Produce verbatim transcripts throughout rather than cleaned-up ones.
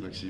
Maxime.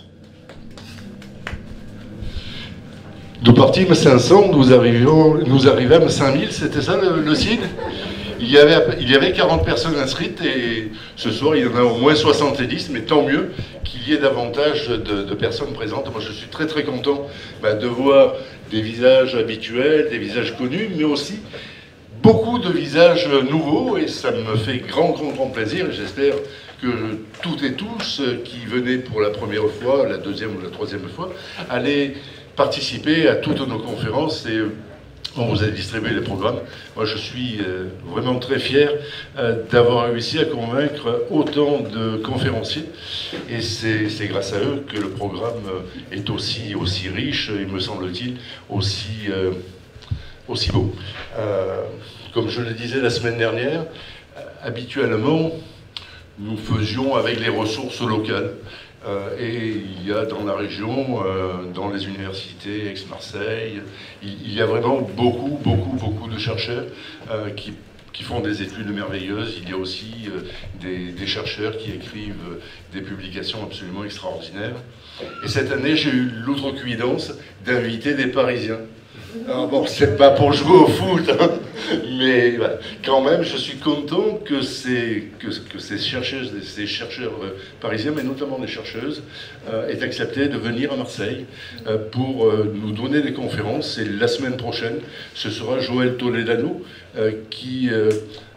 Nous partîmes cinq cents, nous, arrivions, nous arrivâmes à cinq mille, c'était ça le, le site? il y, avait, il y avait quarante personnes inscrites et ce soir il y en a au moins soixante-dix, mais tant mieux qu'il y ait davantage de, de personnes présentes. Moi je suis très très content bah, de voir des visages habituels, des visages connus, mais aussi beaucoup de visages nouveaux et ça me fait grand grand grand plaisir. J'espère que toutes et tous qui venaient pour la première fois, la deuxième ou la troisième fois, allaient participer à toutes nos conférences et on vous a distribué les programmes. Moi, je suis euh, vraiment très fier euh, d'avoir réussi à convaincre autant de conférenciers et c'est grâce à eux que le programme est aussi, aussi riche et, me semble-t-il, aussi, euh, aussi beau. Euh, comme je le disais la semaine dernière, euh, habituellement, nous faisions avec les ressources locales. Euh, et il y a dans la région, euh, dans les universités, Aix-Marseille, il, il y a vraiment beaucoup, beaucoup, beaucoup de chercheurs euh, qui, qui font des études merveilleuses. Il y a aussi euh, des, des chercheurs qui écrivent euh, des publications absolument extraordinaires. Et cette année, j'ai eu l'outrecuidance d'inviter des Parisiens. Alors bon, c'est pas pour jouer au foot, hein, mais bah, quand même, je suis content que ces, que, que ces, chercheuses, ces chercheurs euh, parisiens, mais notamment des chercheuses, euh, aient accepté de venir à Marseille euh, pour euh, nous donner des conférences. Et la semaine prochaine, ce sera Joël Toledano, euh, qui euh,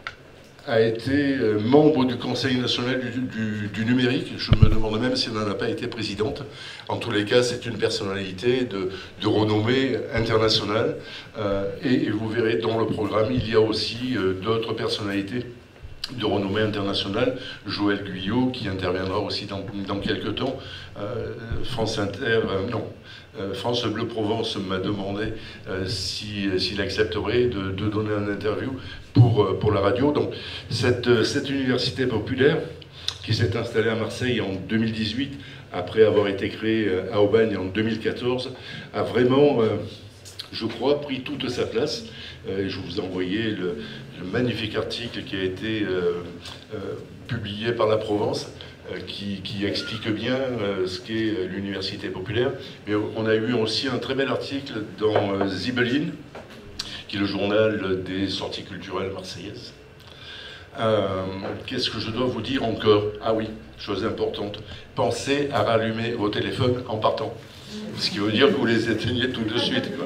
a été euh, membre du Conseil national du, du, du numérique. Je me demande même si elle n'en a pas été présidente. En tous les cas, c'est une personnalité de, de renommée internationale. Euh, et, et vous verrez dans le programme, il y a aussi euh, d'autres personnalités de renommée internationale. Joël Guyot, qui interviendra aussi dans, dans quelques temps. Euh, France Inter, euh, non. Euh, France Bleu Provence m'a demandé euh, s'il si, accepterait de, de donner une interview pour, euh, pour la radio. Donc cette, cette université populaire qui s'est installée à Marseille en deux mille dix-huit, après avoir été créée à Aubagne en deux mille quatorze, a vraiment, euh, je crois, pris toute sa place. Euh, je vous ai envoyé le, le magnifique article qui a été euh, euh, publié par la Provence, Qui, qui explique bien euh, ce qu'est l'université populaire. Mais on a eu aussi un très bel article dans euh, Zibelline, qui est le journal des sorties culturelles marseillaises. Euh, Qu'est-ce que je dois vous dire encore? Ah oui, chose importante, pensez à rallumer vos téléphones en partant. Ce qui veut dire que vous les éteignez tout de suite, quoi.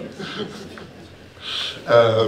Euh,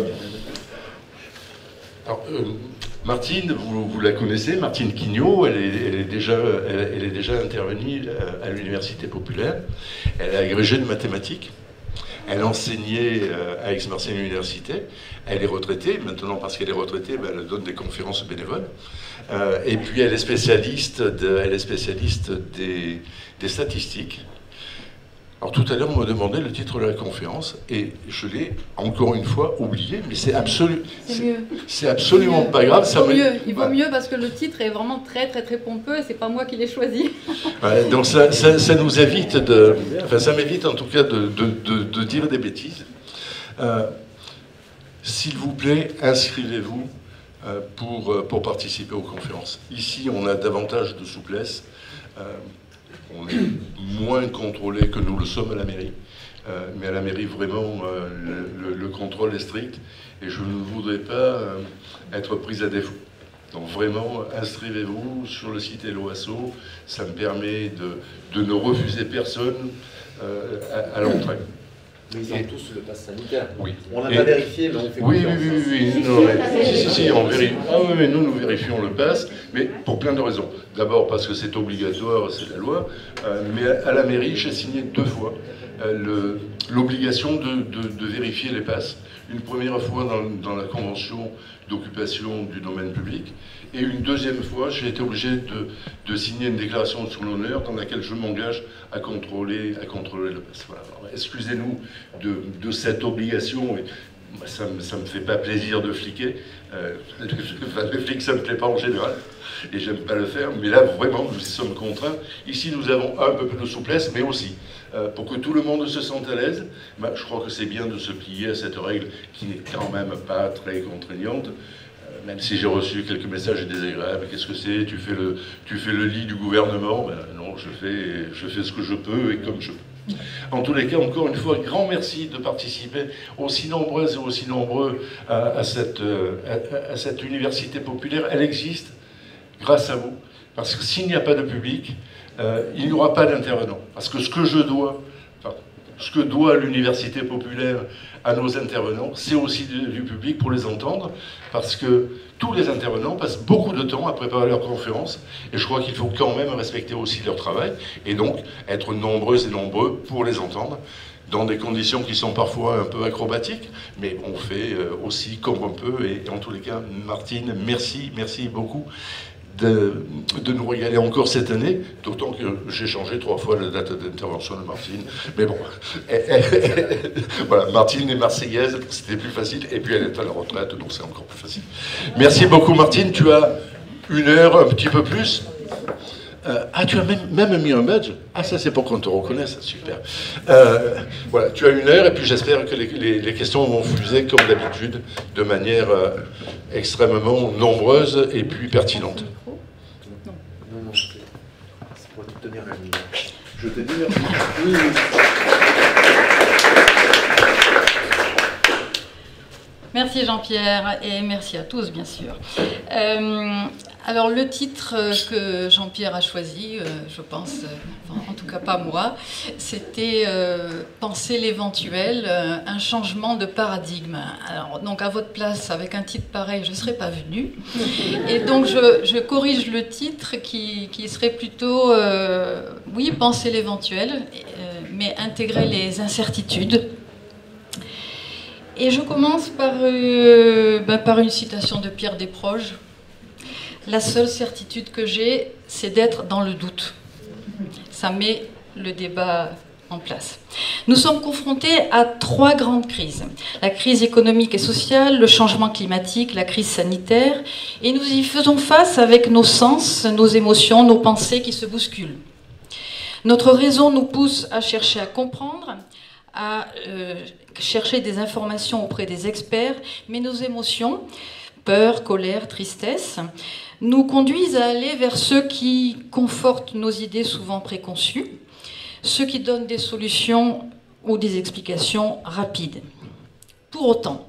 alors, euh, Martine, vous, vous la connaissez, Martine Quignot, elle est, elle est, déjà, elle, elle est déjà intervenue à l'Université populaire. Elle est agrégée de mathématiques. Elle enseignait à Aix-Marseille Université. Elle est retraitée. Maintenant, parce qu'elle est retraitée, ben, elle donne des conférences bénévoles. Euh, et puis, elle est spécialiste, de, elle est spécialiste des, des statistiques. Alors tout à l'heure, on m'a demandé le titre de la conférence et je l'ai encore une fois oublié, mais c'est absolu, c'est absolument pas grave. Il vaut, mieux. Il vaut mieux parce que le titre est vraiment très très très pompeux et c'est pas moi qui l'ai choisi. Ouais, donc ça, ça, ça nous évite de, enfin ça m'évite en tout cas de, de, de, de dire des bêtises. Euh, S'il vous plaît, inscrivez-vous euh, pour, pour participer aux conférences. Ici, on a davantage de souplesse. Euh, On est moins contrôlé que nous le sommes à la mairie. Euh, mais à la mairie, vraiment, euh, le, le, le contrôle est strict. Et je ne voudrais pas euh, être pris à défaut. Donc vraiment, inscrivez-vous sur le site Hello Asso. Ça me permet de, de ne refuser personne euh, à, à l'entrée. Mais ils ont tous le pass sanitaire. Oui. On n'a Et... pas vérifié, mais on fait oui, confiance. oui, oui, oui, oui. Non, mais, si, si, si, on vérifie. Ah oui, mais nous, nous vérifions le pass, mais pour plein de raisons. D'abord parce que c'est obligatoire, c'est la loi, euh, mais à, à la mairie, j'ai signé deux fois euh, l'obligation de, de, de vérifier les passes. Une première fois dans, dans la convention d'occupation du domaine public, et une deuxième fois, j'ai été obligé de, de signer une déclaration sur l'honneur dans laquelle je m'engage à contrôler, à contrôler le pass. Voilà. Excusez-nous de, de cette obligation. Et, ça ne me fait pas plaisir de fliquer. Euh, le flic, ça ne me plaît pas en général. Et j'aime pas le faire. Mais là, vraiment, nous y sommes contraints. Ici, nous avons un peu plus de souplesse, mais aussi, euh, pour que tout le monde se sente à l'aise, bah, je crois que c'est bien de se plier à cette règle qui n'est quand même pas très contraignante. même si j'ai reçu quelques messages désagréables, qu'est-ce que c'est, tu fais le, tu fais le lit du gouvernement? Ben non, je fais, je fais ce que je peux et comme je peux. En tous les cas, encore une fois, grand merci de participer aussi nombreuses et aussi nombreux à, à, cette, à, à cette université populaire. Elle existe grâce à vous, parce que s'il n'y a pas de public, euh, il n'y aura pas d'intervenants. Parce que ce que je dois, enfin, ce que doit l'université populaire à nos intervenants, c'est aussi du, du public pour les entendre, parce que tous les intervenants passent beaucoup de temps à préparer leurs conférences, et je crois qu'il faut quand même respecter aussi leur travail, et donc être nombreux et nombreux pour les entendre, dans des conditions qui sont parfois un peu acrobatiques, mais on fait aussi comme on peut, et en tous les cas, Martine, merci, merci beaucoup de, de nous régaler encore cette année, d'autant que j'ai changé trois fois la date d'intervention de Martine, mais bon, elle, elle, voilà, Martine est marseillaise, c'était plus facile, et puis elle est à la retraite, donc c'est encore plus facile. Merci beaucoup Martine, tu as une heure, un petit peu plus. Euh, ah, tu as même, même mis un badge? Ah, ça c'est pour qu'on te reconnaisse, super. Euh, voilà, tu as une heure, et puis j'espère que les, les, les questions vont fuser comme d'habitude, de manière euh, extrêmement nombreuse et puis pertinente. Non, non, c'est pour te tenir la ligne. Je te dis merci. Oui, oui. Merci Jean-Pierre, et merci à tous, bien sûr. Euh, alors, le titre que Jean-Pierre a choisi, euh, je pense, euh, enfin, en tout cas pas moi, c'était euh, « Penser l'éventuel, euh, un changement de paradigme ». Alors, donc, à votre place, avec un titre pareil, je ne serais pas venue. Et donc, je, je corrige le titre qui, qui serait plutôt, euh, oui, « Penser l'éventuel, euh, mais intégrer les incertitudes ». Et je commence par, euh, ben, par une citation de Pierre Desproges. « La seule certitude que j'ai, c'est d'être dans le doute ». Ça met le débat en place. Nous sommes confrontés à trois grandes crises. La crise économique et sociale, le changement climatique, la crise sanitaire. Et nous y faisons face avec nos sens, nos émotions, nos pensées qui se bousculent. Notre raison nous pousse à chercher à comprendre, à euh, chercher des informations auprès des experts, mais nos émotions, peur, colère, tristesse, nous conduisent à aller vers ceux qui confortent nos idées souvent préconçues, ceux qui donnent des solutions ou des explications rapides. Pour autant,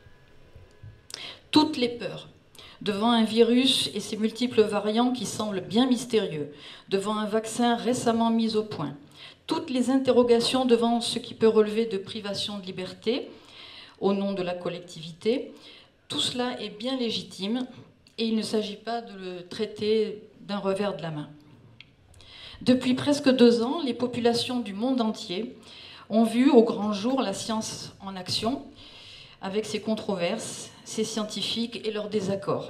toutes les peurs, devant un virus et ses multiples variants qui semblent bien mystérieux, devant un vaccin récemment mis au point, toutes les interrogations devant ce qui peut relever de privation de liberté au nom de la collectivité, tout cela est bien légitime et il ne s'agit pas de le traiter d'un revers de la main. Depuis presque deux ans, les populations du monde entier ont vu au grand jour la science en action, avec ses controverses, ses scientifiques et leurs désaccords.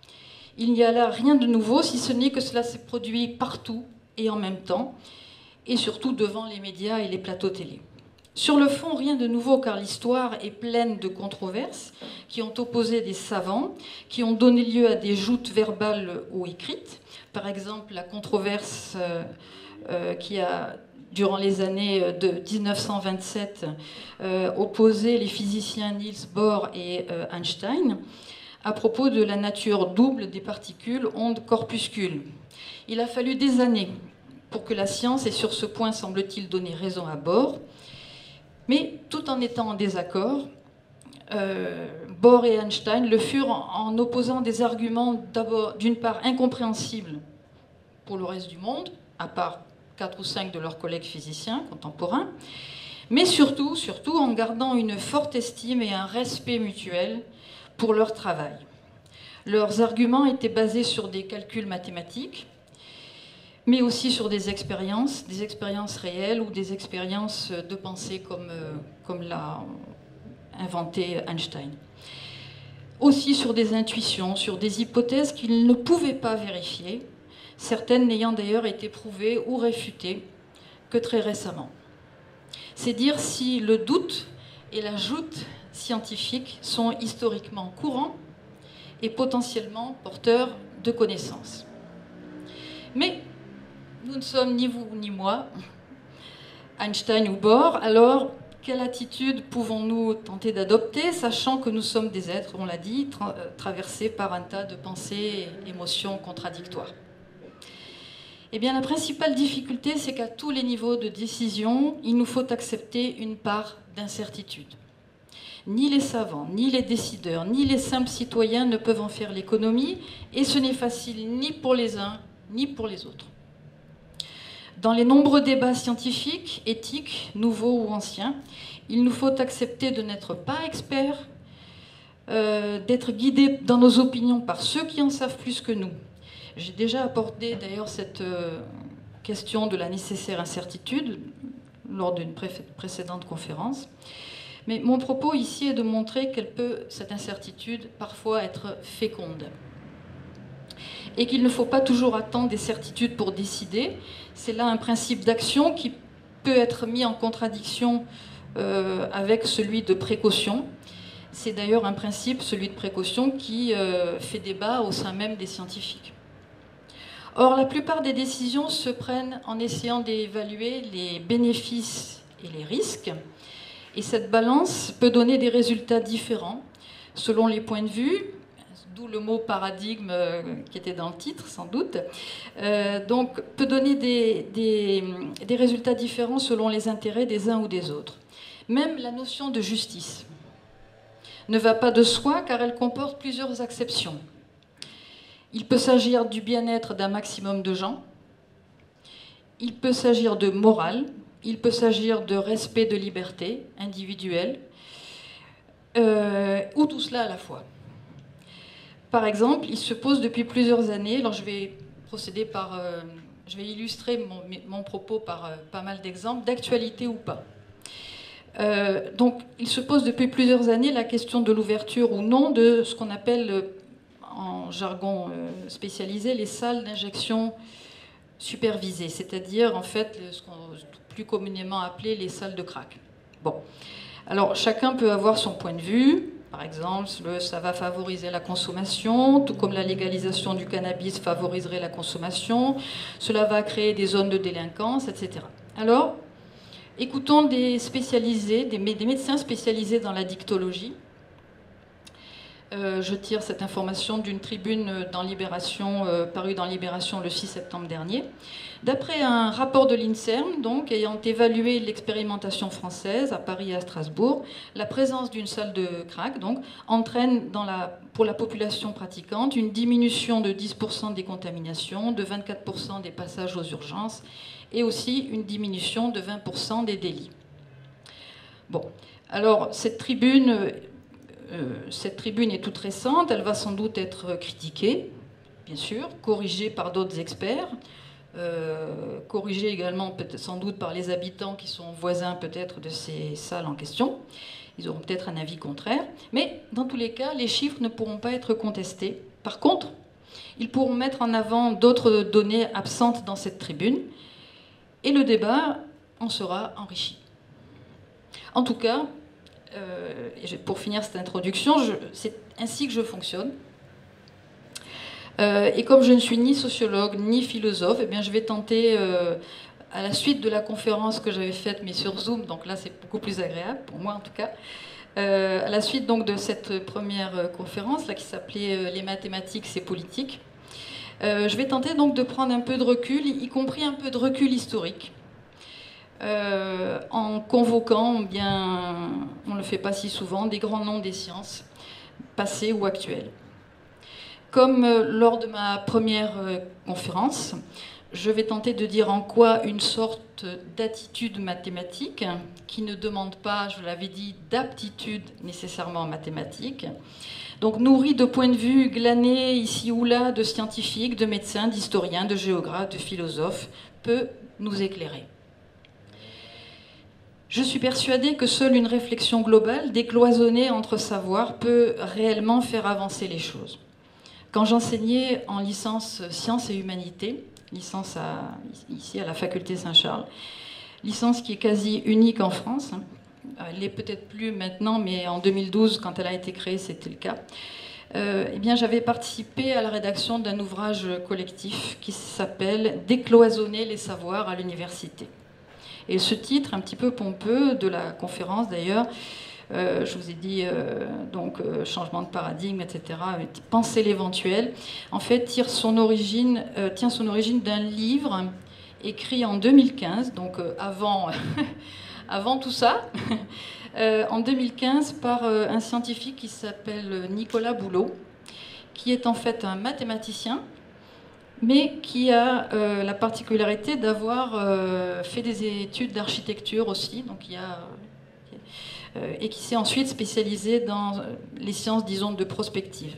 Il n'y a là rien de nouveau, si ce n'est que cela s'est produit partout et en même temps, et surtout devant les médias et les plateaux télé. Sur le fond, rien de nouveau, car l'histoire est pleine de controverses qui ont opposé des savants, qui ont donné lieu à des joutes verbales ou écrites. Par exemple, la controverse euh, euh, qui a, durant les années de mille neuf cent vingt-sept, euh, opposé les physiciens Niels Bohr et euh, Einstein à propos de la nature double des particules ondes-corpuscules. Il a fallu des années pour que la science ait sur ce point, semble-t-il, donné raison à Bohr. Mais tout en étant en désaccord, euh, Bohr et Einstein le furent en, en opposant des arguments d'abord, d'une part, incompréhensibles pour le reste du monde, à part quatre ou cinq de leurs collègues physiciens contemporains, mais surtout, surtout en gardant une forte estime et un respect mutuel pour leur travail. Leurs arguments étaient basés sur des calculs mathématiques, mais aussi sur des expériences, des expériences réelles ou des expériences de pensée comme, euh, comme l'a inventé Einstein. Aussi sur des intuitions, sur des hypothèses qu'ils ne pouvaient pas vérifier, certaines n'ayant d'ailleurs été prouvées ou réfutées que très récemment. C'est dire si le doute et la joute scientifique sont historiquement courants et potentiellement porteurs de connaissances. Mais nous ne sommes ni vous ni moi, Einstein ou Bohr, alors quelle attitude pouvons-nous tenter d'adopter, sachant que nous sommes des êtres, on l'a dit, tra traversés par un tas de pensées et émotions contradictoires? Eh bien, la principale difficulté, c'est qu'à tous les niveaux de décision, il nous faut accepter une part d'incertitude. Ni les savants, ni les décideurs, ni les simples citoyens ne peuvent en faire l'économie, et ce n'est facile ni pour les uns, ni pour les autres. Dans les nombreux débats scientifiques, éthiques, nouveaux ou anciens, il nous faut accepter de n'être pas experts, euh, d'être guidés dans nos opinions par ceux qui en savent plus que nous. J'ai déjà abordé d'ailleurs cette euh, question de la nécessaire incertitude lors d'une pré précédente conférence. Mais mon propos ici est de montrer qu'elle peut, cette incertitude, parfois être féconde. Et qu'il ne faut pas toujours attendre des certitudes pour décider. C'est là un principe d'action qui peut être mis en contradiction euh, avec celui de précaution. C'est d'ailleurs un principe, celui de précaution, qui euh, fait débat au sein même des scientifiques. Or, la plupart des décisions se prennent en essayant d'évaluer les bénéfices et les risques. Et cette balance peut donner des résultats différents selon les points de vue, d'où le mot paradigme euh, qui était dans le titre, sans doute. Euh, donc, peut donner des, des, des résultats différents selon les intérêts des uns ou des autres. Même la notion de justice ne va pas de soi car elle comporte plusieurs acceptions. Il peut s'agir du bien-être d'un maximum de gens, il peut s'agir de morale, il peut s'agir de respect de liberté individuelle, euh, ou tout cela à la fois. Par exemple, il se pose depuis plusieurs années, alors je vais procéder par, euh, je vais illustrer mon, mon propos par euh, pas mal d'exemples, d'actualité ou pas. Euh, donc, il se pose depuis plusieurs années la question de l'ouverture ou non de ce qu'on appelle, en jargon euh, spécialisé, les salles d'injection supervisées, c'est-à-dire en fait ce qu'on plus communément appelé les salles de crack. Bon, alors chacun peut avoir son point de vue. Par exemple, ça va favoriser la consommation, tout comme la légalisation du cannabis favoriserait la consommation. Cela va créer des zones de délinquance, et cetera. Alors, écoutons des spécialisés, des, des médecins spécialisés dans la dictologie. Euh, je tire cette information d'une tribune dans Libération, euh, parue dans Libération le six septembre dernier. D'après un rapport de l'INSERM, donc, ayant évalué l'expérimentation française à Paris et à Strasbourg, la présence d'une salle de crack donc, entraîne dans la, pour la population pratiquante une diminution de dix pour cent des contaminations, de vingt-quatre pour cent des passages aux urgences et aussi une diminution de vingt pour cent des délits. Bon, alors cette tribune... Euh, cette tribune est toute récente, elle va sans doute être critiquée, bien sûr, corrigée par d'autres experts, euh, corrigée également peut-être sans doute par les habitants qui sont voisins peut-être de ces salles en question. Ils auront peut-être un avis contraire, mais dans tous les cas, les chiffres ne pourront pas être contestés. Par contre, ils pourront mettre en avant d'autres données absentes dans cette tribune, et le débat en sera enrichi. En tout cas, Euh, pour finir cette introduction, c'est ainsi que je fonctionne. Euh, et comme je ne suis ni sociologue ni philosophe, eh bien, je vais tenter, euh, à la suite de la conférence que j'avais faite, mais sur Zoom, donc là c'est beaucoup plus agréable, pour moi en tout cas, euh, à la suite donc, de cette première conférence là, qui s'appelait euh, « Les mathématiques, c'est politique euh, », je vais tenter donc de prendre un peu de recul, y compris un peu de recul historique. Euh, en convoquant, bien, on ne le fait pas si souvent, des grands noms des sciences, passées ou actuelles. Comme euh, lors de ma première euh, conférence, je vais tenter de dire en quoi une sorte d'attitude mathématique, qui ne demande pas, je l'avais dit, d'aptitude nécessairement en mathématiques, donc nourrie de points de vue glanés ici ou là de scientifiques, de médecins, d'historiens, de géographes, de philosophes, peut nous éclairer. Je suis persuadée que seule une réflexion globale, décloisonnée entre savoirs, peut réellement faire avancer les choses. Quand j'enseignais en licence sciences et humanités, licence à, ici à la faculté Saint-Charles, licence qui est quasi unique en France, elle l'est peut-être plus maintenant, mais en deux mille douze, quand elle a été créée, c'était le cas, euh, eh bien, j'avais participé à la rédaction d'un ouvrage collectif qui s'appelle « Décloisonner les savoirs à l'université ». Et ce titre, un petit peu pompeux, de la conférence d'ailleurs, euh, je vous ai dit, euh, donc, euh, changement de paradigme, et cetera, penser l'éventuel, en fait, tire son origine, euh, tient son origine d'un livre écrit en deux mille quinze, donc euh, avant, avant tout ça, euh, en deux mille quinze, par euh, un scientifique qui s'appelle Nicolas Boulot, qui est en fait un mathématicien, mais qui a euh, la particularité d'avoir euh, fait des études d'architecture aussi, donc il y a, euh, et qui s'est ensuite spécialisé dans les sciences, disons, de prospective.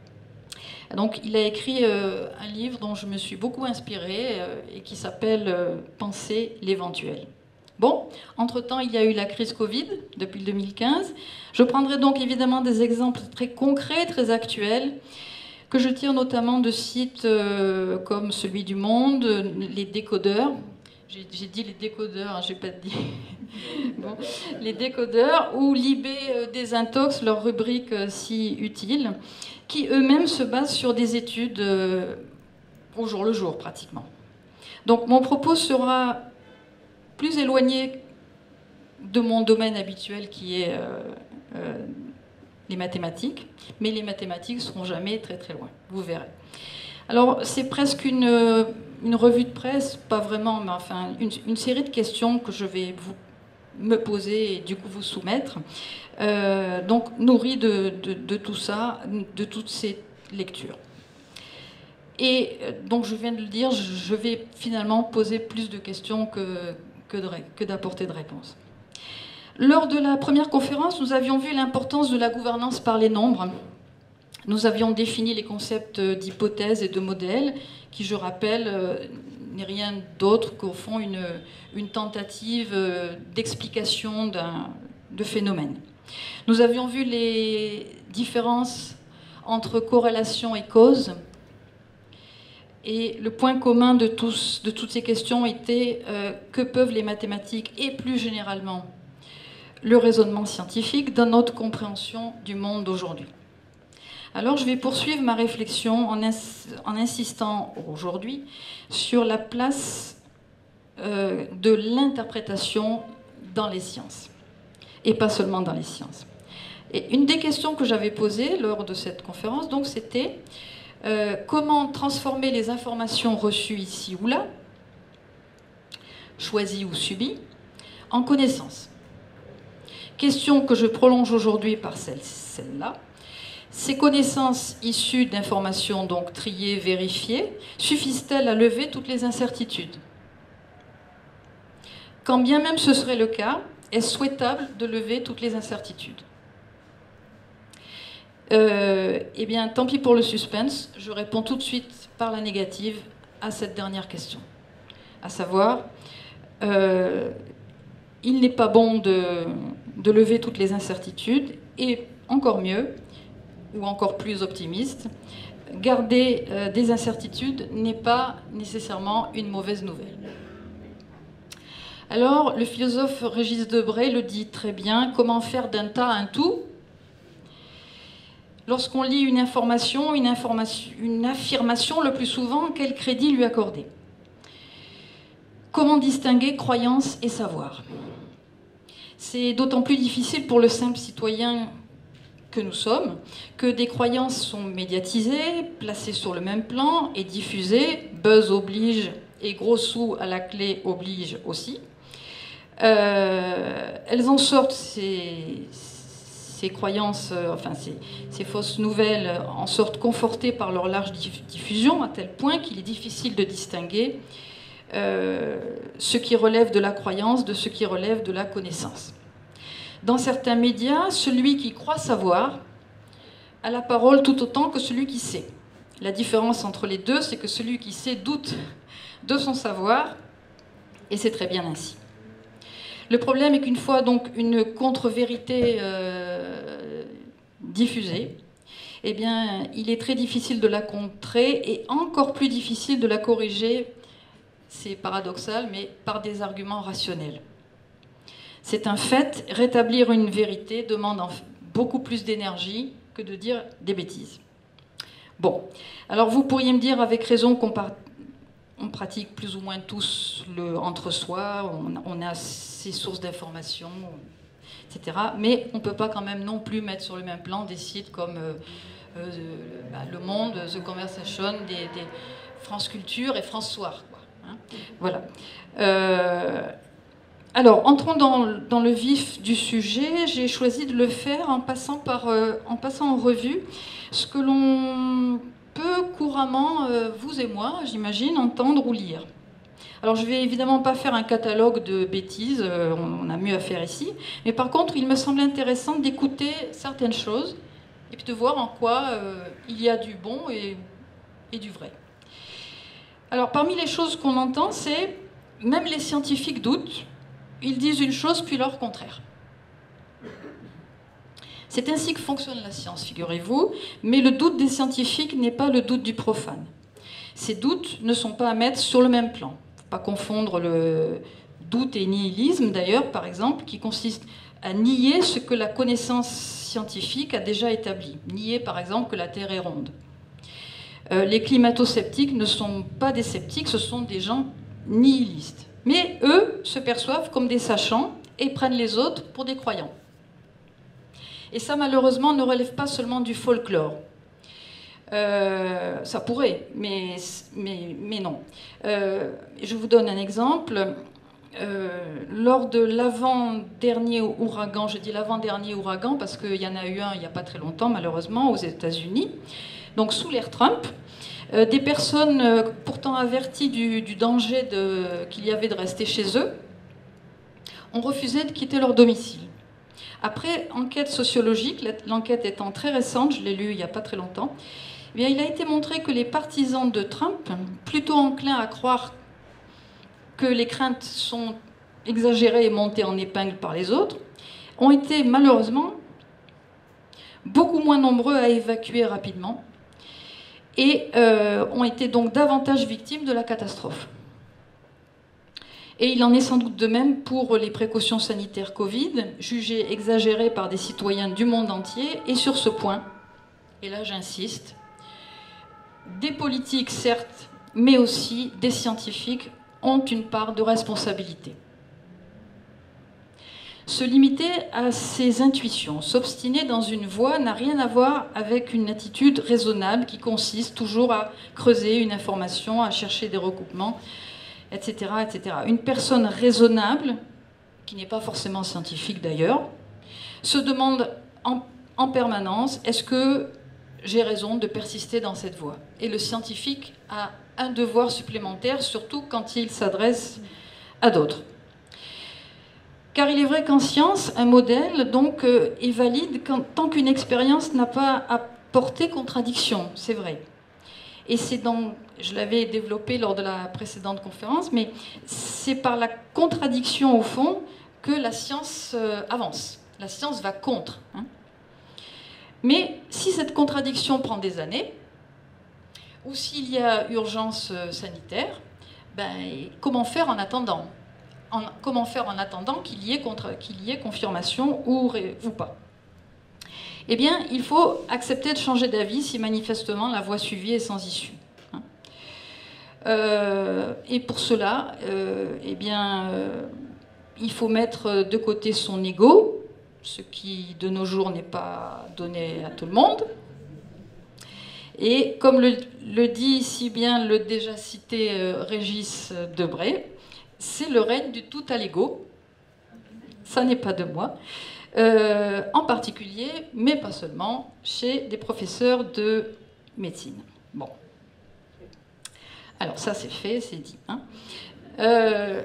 Donc il a écrit euh, un livre dont je me suis beaucoup inspirée euh, et qui s'appelle euh, « Penser l'éventuel ». Bon, entre-temps, il y a eu la crise Covid depuis le deux mille quinze. Je prendrai donc évidemment des exemples très concrets, très actuels, que je tire notamment de sites euh, comme celui du Monde, les décodeurs. J'ai dit les décodeurs, hein, je n'ai pas dit. Bon, les décodeurs, ou Libé euh, Désintox, leur rubrique euh, si utile, qui eux-mêmes se basent sur des études euh, au jour le jour, pratiquement. Donc mon propos sera plus éloigné de mon domaine habituel, qui est euh, euh, les mathématiques, mais les mathématiques ne seront jamais très très loin, vous verrez. Alors c'est presque une, une revue de presse, pas vraiment, mais enfin une, une série de questions que je vais vous, me poser et du coup vous soumettre, euh, donc nourries de, de, de tout ça, de toutes ces lectures. Et donc je viens de le dire, je vais finalement poser plus de questions que, que, de, que d'apporter de réponses. Lors de la première conférence, nous avions vu l'importance de la gouvernance par les nombres. Nous avions défini les concepts d'hypothèses et de modèles, qui, je rappelle, n'est rien d'autre qu'au fond une, une tentative d'explication d'un, de phénomènes. Nous avions vu les différences entre corrélation et cause. Et le point commun de, tous, de toutes ces questions était euh, que peuvent les mathématiques et plus généralement le raisonnement scientifique dans notre compréhension du monde d'aujourd'hui. Alors je vais poursuivre ma réflexion en, ins en insistant aujourd'hui sur la place euh, de l'interprétation dans les sciences, et pas seulement dans les sciences. Et une des questions que j'avais posées lors de cette conférence, donc, c'était euh, comment transformer les informations reçues ici ou là, choisies ou subies, en connaissances. Question que je prolonge aujourd'hui par celle, celle-là. Ces connaissances issues d'informations donc triées, vérifiées, suffisent-elles à lever toutes les incertitudes? Quand bien même ce serait le cas, est-ce souhaitable de lever toutes les incertitudes? euh, Eh bien, tant pis pour le suspense, je réponds tout de suite par la négative à cette dernière question. À savoir, euh, il n'est pas bon de, de lever toutes les incertitudes, et encore mieux, ou encore plus optimiste, garder euh, des incertitudes n'est pas nécessairement une mauvaise nouvelle. Alors, le philosophe Régis Debray le dit très bien, comment faire d'un tas un tout? Lorsqu'on lit une information, une information, une affirmation, le plus souvent, quel crédit lui accorder? Comment distinguer croyance et savoir? C'est d'autant plus difficile pour le simple citoyen que nous sommes, que des croyances sont médiatisées, placées sur le même plan et diffusées, buzz oblige et gros sous à la clé oblige aussi. Euh, elles en sortent, ces, ces croyances, euh, enfin ces, ces fausses nouvelles en sortent confortées par leur large diffusion, à tel point qu'il est difficile de distinguer euh, ce qui relève de la croyance de ce qui relève de la connaissance. Dans certains médias, celui qui croit savoir a la parole tout autant que celui qui sait. La différence entre les deux, c'est que celui qui sait doute de son savoir, et c'est très bien ainsi. Le problème est qu'une fois donc une contre-vérité euh, diffusée, eh bien, il est très difficile de la contrer et encore plus difficile de la corriger, c'est paradoxal, mais par des arguments rationnels. C'est un fait, rétablir une vérité demande beaucoup plus d'énergie que de dire des bêtises. Bon, alors vous pourriez me dire avec raison qu'on part... on pratique plus ou moins tous le entre-soi, on, on a ses sources d'informations, et cetera. Mais on ne peut pas quand même non plus mettre sur le même plan des sites comme euh, euh, bah, Le Monde, The Conversation, des, des France Culture et France Soir, quoi, hein. Voilà. Euh, alors, entrons dans, dans le vif du sujet. J'ai choisi de le faire en passant, par, euh, en, passant en revue ce que l'on peut couramment, euh, vous et moi, j'imagine, entendre ou lire. Alors, je ne vais évidemment pas faire un catalogue de bêtises, euh, on, on a mieux à faire ici, mais par contre, il me semble intéressant d'écouter certaines choses et puis de voir en quoi euh, il y a du bon et, et du vrai. Alors, parmi les choses qu'on entend, c'est même les scientifiques doutent, ils disent une chose puis leur contraire. C'est ainsi que fonctionne la science, figurez-vous, mais le doute des scientifiques n'est pas le doute du profane. Ces doutes ne sont pas à mettre sur le même plan. Il ne faut pas confondre le doute et nihilisme, d'ailleurs, par exemple, qui consiste à nier ce que la connaissance scientifique a déjà établi. Nier, par exemple, que la Terre est ronde. Euh, les climato-sceptiques ne sont pas des sceptiques, ce sont des gens nihilistes. Mais eux se perçoivent comme des sachants et prennent les autres pour des croyants. Et ça, malheureusement, ne relève pas seulement du folklore. Euh, ça pourrait, mais, mais, mais non. Euh, je vous donne un exemple. Euh, lors de l'avant-dernier ouragan, je dis l'avant-dernier ouragan parce qu'il y en a eu un il n'y a pas très longtemps, malheureusement, aux États-Unis, donc sous l'ère Trump, Euh, des personnes euh, pourtant averties du, du danger de, qu'il y avait de rester chez eux ont refusé de quitter leur domicile. Après enquête sociologique, l'enquête étant très récente, je l'ai lu il n'y a pas très longtemps, eh bien, il a été montré que les partisans de Trump, plutôt enclins à croire que les craintes sont exagérées et montées en épingle par les autres, ont été malheureusement beaucoup moins nombreux à évacuer rapidement, et euh, ont été donc davantage victimes de la catastrophe. Et il en est sans doute de même pour les précautions sanitaires Covid, jugées exagérées par des citoyens du monde entier, et sur ce point, et là j'insiste, des politiques certes, mais aussi des scientifiques ont une part de responsabilité. Se limiter à ses intuitions, s'obstiner dans une voie n'a rien à voir avec une attitude raisonnable qui consiste toujours à creuser une information, à chercher des recoupements, et cetera, et cetera. Une personne raisonnable, qui n'est pas forcément scientifique d'ailleurs, se demande en, en permanence, est-ce que j'ai raison de persister dans cette voie? Et le scientifique a un devoir supplémentaire, surtout quand il s'adresse à d'autres. Car il est vrai qu'en science, un modèle donc, euh, est valide quand, tant qu'une expérience n'a pas apporté contradiction, c'est vrai. Et c'est dans, je l'avais développé lors de la précédente conférence, mais c'est par la contradiction au fond que la science euh, avance. La science va contre. Hein. Mais si cette contradiction prend des années, ou s'il y a urgence euh, sanitaire, ben, comment faire en attendant ? En, comment faire en attendant qu'il y ait, contre, qu'il y ait confirmation ou, ou pas? Eh bien, il faut accepter de changer d'avis si manifestement la voie suivie est sans issue. Hein. Euh, et pour cela, euh, eh bien, euh, il faut mettre de côté son ego, ce qui de nos jours n'est pas donné à tout le monde. Et comme le, le dit si bien le déjà cité euh, Régis Debray, c'est le règne du tout à l'ego, ça n'est pas de moi, euh, en particulier, mais pas seulement, chez des professeurs de médecine. Bon. Alors ça c'est fait, c'est dit. Hein. Euh,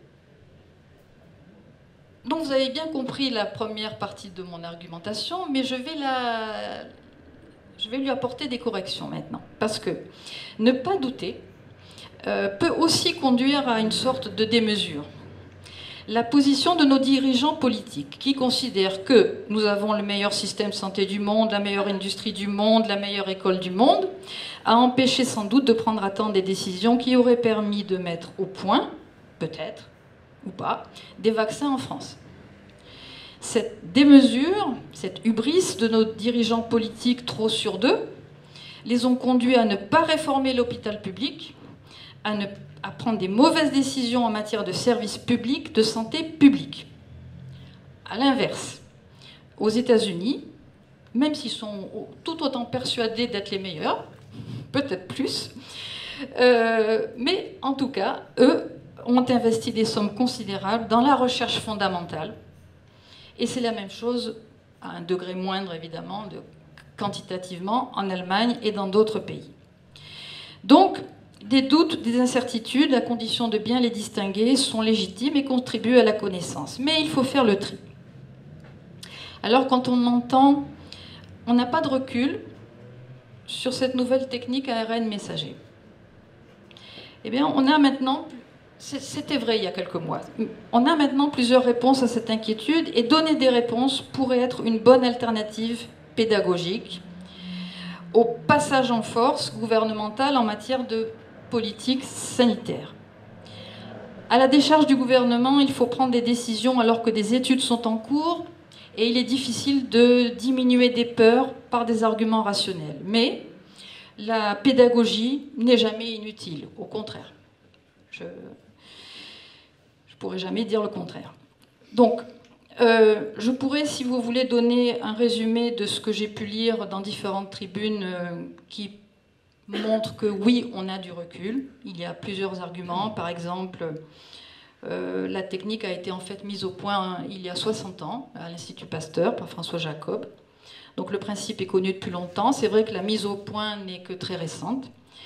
donc vous avez bien compris la première partie de mon argumentation, mais je vais, la, je vais lui apporter des corrections maintenant. Parce que ne pas douter, Euh, peut aussi conduire à une sorte de démesure. La position de nos dirigeants politiques, qui considèrent que nous avons le meilleur système de santé du monde, la meilleure industrie du monde, la meilleure école du monde, a empêché sans doute de prendre à temps des décisions qui auraient permis de mettre au point, peut-être, ou pas, des vaccins en France. Cette démesure, cette hubris de nos dirigeants politiques trop sûrs d'eux, les ont conduits à ne pas réformer l'hôpital public, à, ne, à prendre des mauvaises décisions en matière de services publics, de santé publique. À l'inverse, aux États-Unis, même s'ils sont tout autant persuadés d'être les meilleurs, peut-être plus, euh, mais en tout cas, eux ont investi des sommes considérables dans la recherche fondamentale. Et c'est la même chose, à un degré moindre évidemment, de, quantitativement, en Allemagne et dans d'autres pays. Donc, des doutes, des incertitudes, à condition de bien les distinguer, sont légitimes et contribuent à la connaissance. Mais il faut faire le tri. Alors, quand on entend, on n'a pas de recul sur cette nouvelle technique A R N messager. Eh bien, on a maintenant, c'était vrai il y a quelques mois, on a maintenant plusieurs réponses à cette inquiétude, et donner des réponses pourrait être une bonne alternative pédagogique au passage en force gouvernemental en matière de politique sanitaire. À la décharge du gouvernement, il faut prendre des décisions alors que des études sont en cours, et il est difficile de diminuer des peurs par des arguments rationnels. Mais la pédagogie n'est jamais inutile, au contraire. Je ne pourrais jamais dire le contraire. Donc, euh, je pourrais, si vous voulez, donner un résumé de ce que j'ai pu lire dans différentes tribunes euh, qui montrent que oui, on a du recul. Il y a plusieurs arguments. Par exemple, euh, la technique a été en fait mise au point hein, il y a soixante ans à l'Institut Pasteur par François Jacob. Donc le principe est connu depuis longtemps. C'est vrai que la mise au point n'est que très récente.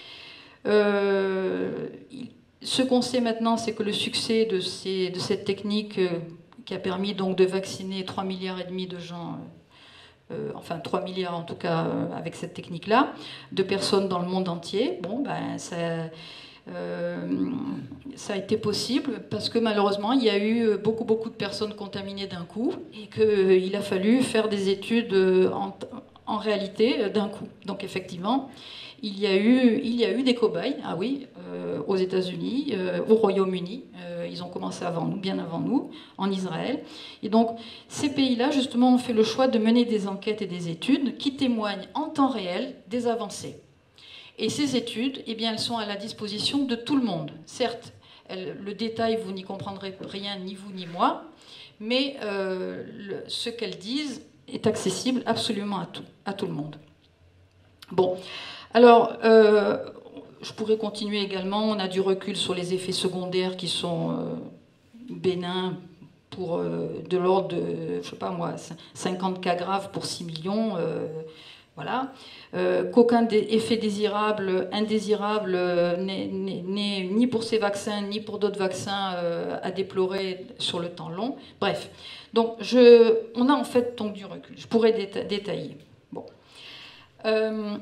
Euh, ce qu'on sait maintenant, c'est que le succès de, ces, de cette technique euh, qui a permis donc de vacciner trois milliards et demi de gens, euh, enfin trois milliards en tout cas euh, avec cette technique-là, de personnes dans le monde entier, bon ben ça... Euh, ça a été possible parce que malheureusement il y a eu beaucoup beaucoup de personnes contaminées d'un coup et qu'il a fallu faire des études en, en réalité d'un coup. Donc effectivement il y a eu, il y a eu des cobayes, ah oui, euh, aux États-Unis, euh, au Royaume-Uni, euh, ils ont commencé avant nous, bien avant nous, en Israël. Et donc ces pays-là justement ont fait le choix de mener des enquêtes et des études qui témoignent en temps réel des avancées. Et ces études, eh bien, elles sont à la disposition de tout le monde. Certes, elles, le détail, vous n'y comprendrez rien, ni vous ni moi, mais euh, le, ce qu'elles disent est accessible absolument à tout, à tout le monde. Bon, alors, euh, je pourrais continuer également. On a du recul sur les effets secondaires qui sont euh, bénins pour euh, de l'ordre de, je sais pas moi, cinquante cas graves pour six millions. Euh, Voilà. Euh, qu'aucun effet désirable, indésirable euh, n'est ni pour ces vaccins, ni pour d'autres vaccins euh, à déplorer sur le temps long. Bref. Donc, je, on a en fait donc du recul. Je pourrais déta détailler. Bon. Euh,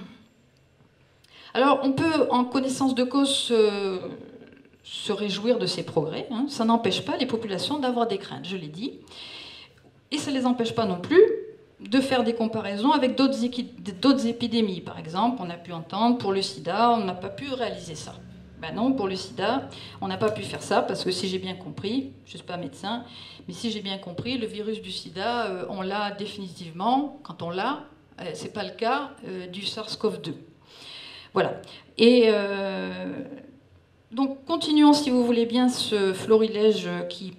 alors, on peut, en connaissance de cause, se, se réjouir de ces progrès. Hein. Ça n'empêche pas les populations d'avoir des craintes, je l'ai dit. Et ça ne les empêche pas non plus de faire des comparaisons avec d'autres épidémies. Par exemple, on a pu entendre, pour le sida, on n'a pas pu réaliser ça. Ben non, pour le sida, on n'a pas pu faire ça, parce que si j'ai bien compris, je ne suis pas médecin, mais si j'ai bien compris, le virus du sida, euh, on l'a définitivement, quand on l'a, euh, ce n'est pas le cas euh, du SARS CoV deux. Voilà. Et euh, donc, continuons, si vous voulez bien, ce florilège qui...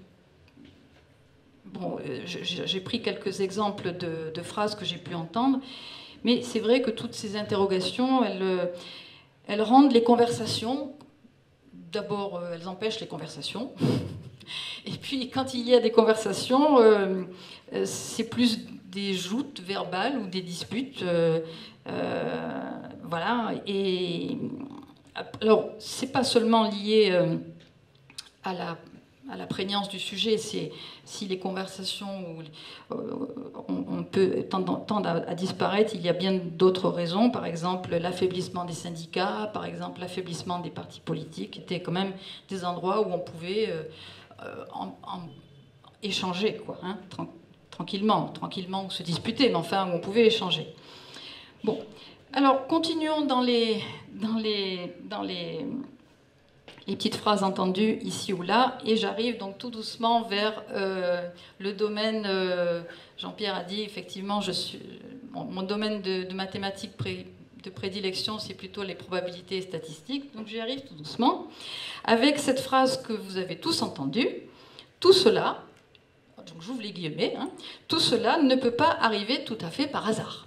Bon, j'ai pris quelques exemples de, de phrases que j'ai pu entendre, mais c'est vrai que toutes ces interrogations, elles, elles rendent les conversations, d'abord, elles empêchent les conversations, et puis quand il y a des conversations, euh, c'est plus des joutes verbales ou des disputes, euh, euh, voilà, et alors, c'est pas seulement lié euh, à la à la prégnance du sujet, c'est si les conversations où, euh, on, on peut tendre, tendre à, à disparaître, il y a bien d'autres raisons, par exemple l'affaiblissement des syndicats, par exemple l'affaiblissement des partis politiques, qui étaient quand même des endroits où on pouvait euh, en, en échanger, quoi, hein, tran tranquillement, tranquillement, ou se disputer, mais enfin où on pouvait échanger. Bon, alors continuons dans les, dans les, dans les les petites phrases entendues ici ou là, et j'arrive donc tout doucement vers euh, le domaine, euh, Jean-Pierre a dit effectivement, je suis, bon, mon domaine de, de mathématiques pré, de prédilection, c'est plutôt les probabilités statistiques, donc j'y arrive tout doucement, avec cette phrase que vous avez tous entendue, tout cela, donc j'ouvre les guillemets, hein, tout cela ne peut pas arriver tout à fait par hasard.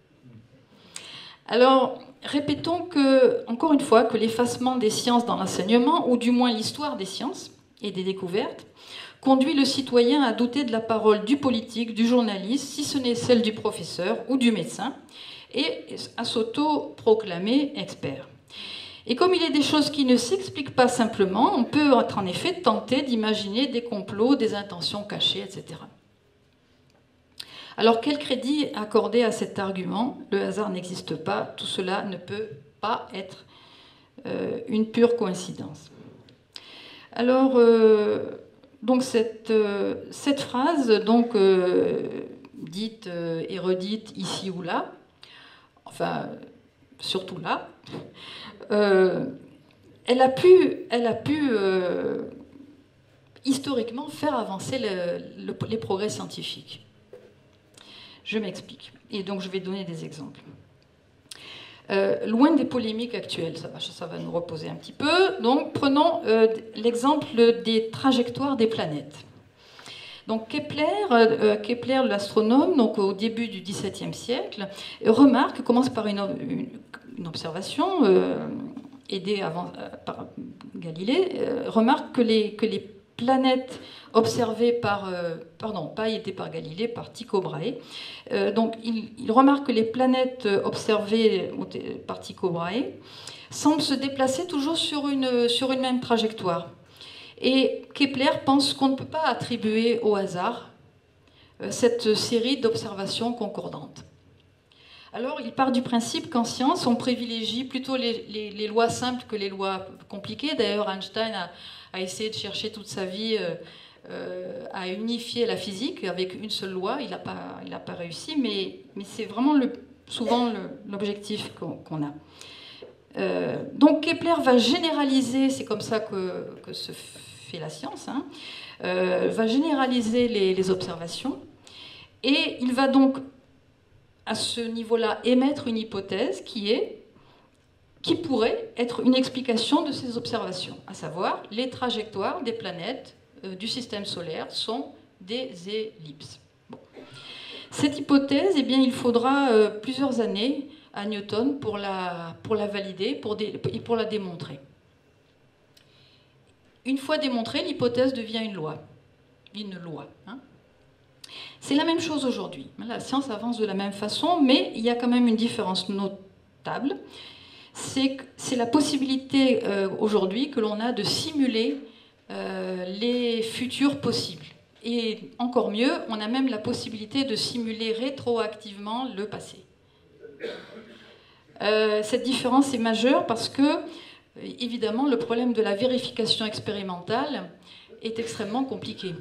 Alors, répétons que, encore une fois, que l'effacement des sciences dans l'enseignement, ou du moins l'histoire des sciences et des découvertes, conduit le citoyen à douter de la parole du politique, du journaliste, si ce n'est celle du professeur ou du médecin, et à s'auto-proclamer expert. Et comme il est des choses qui ne s'expliquent pas simplement, on peut être en effet tenté d'imaginer des complots, des intentions cachées, et cetera. Alors quel crédit accorder à cet argument? Le hasard n'existe pas, tout cela ne peut pas être euh, une pure coïncidence. Alors, euh, donc cette, euh, cette phrase, donc, euh, dite euh, et redite ici ou là, enfin, surtout là, euh, elle a pu, elle a pu euh, historiquement faire avancer le, le, les progrès scientifiques. Je m'explique. Et donc, je vais donner des exemples. Euh, loin des polémiques actuelles, ça va, ça va nous reposer un petit peu. Donc, prenons euh, l'exemple des trajectoires des planètes. Donc, Kepler, euh, Kepler l'astronome, donc au début du dix-septième siècle, remarque, commence par une, une, une observation euh, aidée avant, euh, par Galilée, euh, remarque que les, que les planètes observées par, euh, pardon, pas aidées par Galilée, par Tycho Brahe. Euh, donc, il, il remarque que les planètes observées par Tycho Brahe semblent se déplacer toujours sur une, sur une même trajectoire. Et Kepler pense qu'on ne peut pas attribuer au hasard euh, cette série d'observations concordantes. Alors, il part du principe qu'en science, on privilégie plutôt les, les, les lois simples que les lois compliquées. D'ailleurs, Einstein a, a essayé de chercher toute sa vie euh, euh, à unifier la physique avec une seule loi. Il n'a pas, il n'a pas réussi, mais, mais c'est vraiment le, souvent l'objectif qu'on qu'on a. Euh, donc Kepler va généraliser, c'est comme ça que, que se fait la science, hein, euh, va généraliser les, les observations, et il va donc à ce niveau-là émettre une hypothèse qui est, qui pourrait être une explication de ces observations, à savoir les trajectoires des planètes euh, du système solaire sont des ellipses. Bon. Cette hypothèse, eh bien, il faudra euh, plusieurs années à Newton pour la, pour la valider pour dé, et pour la démontrer. Une fois démontrée, l'hypothèse devient une loi. Une loi. Hein. C'est la même chose aujourd'hui. La science avance de la même façon, mais il y a quand même une différence notable. C'est la possibilité euh, aujourd'hui que l'on a de simuler euh, les futurs possibles. Et encore mieux, on a même la possibilité de simuler rétroactivement le passé. Euh, cette différence est majeure parce que, évidemment, le problème de la vérification expérimentale est extrêmement compliqué.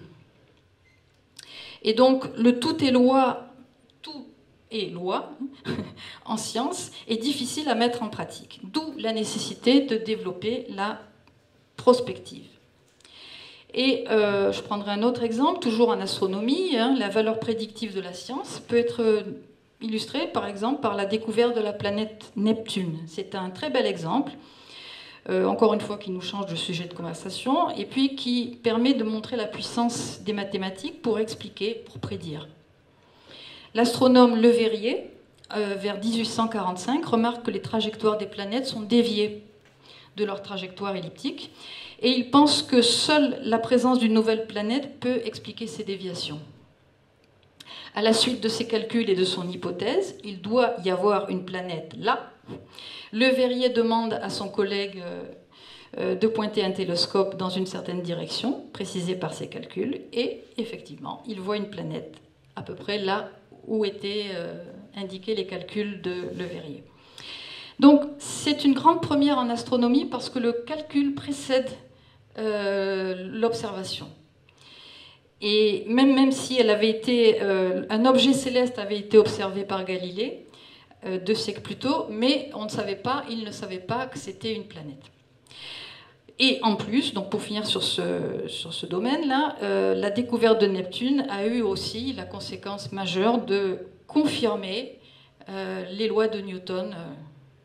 Et donc, le tout est loi, tout est loi en science est difficile à mettre en pratique. D'où la nécessité de développer la prospective. Et euh, je prendrai un autre exemple, toujours en astronomie, hein, la valeur prédictive de la science peut être illustrée par exemple par la découverte de la planète Neptune. C'est un très bel exemple, euh, encore une fois qui nous change de sujet de conversation, et puis qui permet de montrer la puissance des mathématiques pour expliquer, pour prédire. L'astronome Le Verrier, euh, vers mille huit cent quarante-cinq, remarque que les trajectoires des planètes sont déviées de leur trajectoire elliptique, et il pense que seule la présence d'une nouvelle planète peut expliquer ces déviations. À la suite de ses calculs et de son hypothèse, il doit y avoir une planète là. Le Verrier demande à son collègue euh, de pointer un télescope dans une certaine direction, précisée par ses calculs, et effectivement, il voit une planète à peu près là où étaient euh, indiqués les calculs de Le Verrier. Donc, c'est une grande première en astronomie parce que le calcul précède euh, l'observation. Et même, même si elle avait été, euh, un objet céleste avait été observé par Galilée euh, deux siècles plus tôt, mais on ne savait pas, il ne savait pas que c'était une planète. Et en plus, donc pour finir sur ce, sur ce domaine-là, euh, la découverte de Neptune a eu aussi la conséquence majeure de confirmer euh, les lois de Newton, euh,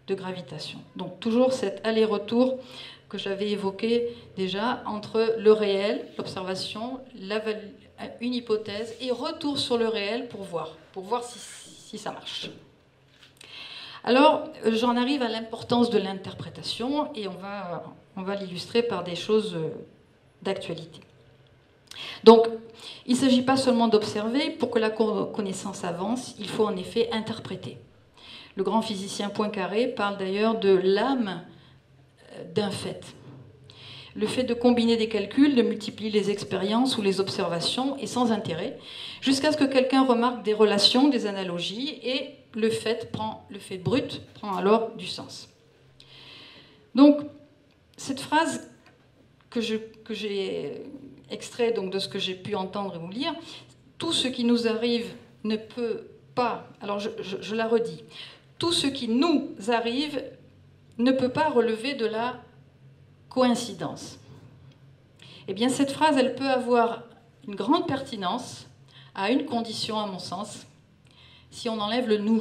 de gravitation. Donc toujours cet aller-retour que j'avais évoqué déjà entre le réel, l'observation, une hypothèse, et retour sur le réel pour voir, pour voir si, si ça marche. Alors, j'en arrive à l'importance de l'interprétation, et on va, on va l'illustrer par des choses d'actualité. Donc, il ne s'agit pas seulement d'observer. Pour que la connaissance avance, il faut en effet interpréter. Le grand physicien Poincaré parle d'ailleurs de l'âme d'un fait. Le fait de combiner des calculs, de multiplier les expériences ou les observations est sans intérêt, jusqu'à ce que quelqu'un remarque des relations, des analogies, et le fait, prend, le fait brut prend alors du sens. Donc, cette phrase que je, que j'ai extrait donc de ce que j'ai pu entendre et vous lire, tout ce qui nous arrive ne peut pas, alors je, je, je la redis, tout ce qui nous arrive ne peut pas relever de la coïncidence. Eh bien, cette phrase, elle peut avoir une grande pertinence à une condition, à mon sens, si on enlève le « nous ».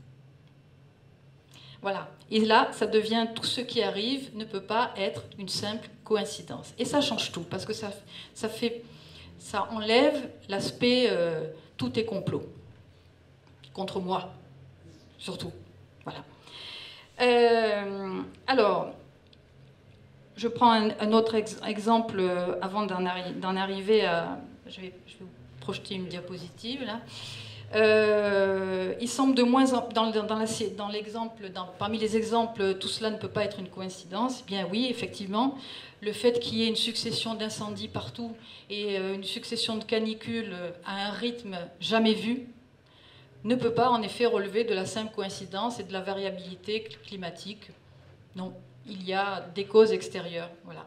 Voilà. Et là, ça devient tout ce qui arrive ne peut pas être une simple coïncidence. Et ça change tout, parce que ça, ça, fait, ça enlève l'aspect euh, tout est complot. Contre moi, surtout. Voilà. Euh, alors, je prends un, un autre ex exemple euh, avant d'en arri arriver à... Je vais, je vais vous projeter une diapositive, là. Euh, il semble de moins en, dans, dans, dans l'exemple, parmi les exemples, tout cela ne peut pas être une coïncidence. Eh bien oui, effectivement, le fait qu'il y ait une succession d'incendies partout et euh, une succession de canicules à un rythme jamais vu ne peut pas en effet relever de la simple coïncidence et de la variabilité climatique. Non, il y a des causes extérieures. Voilà.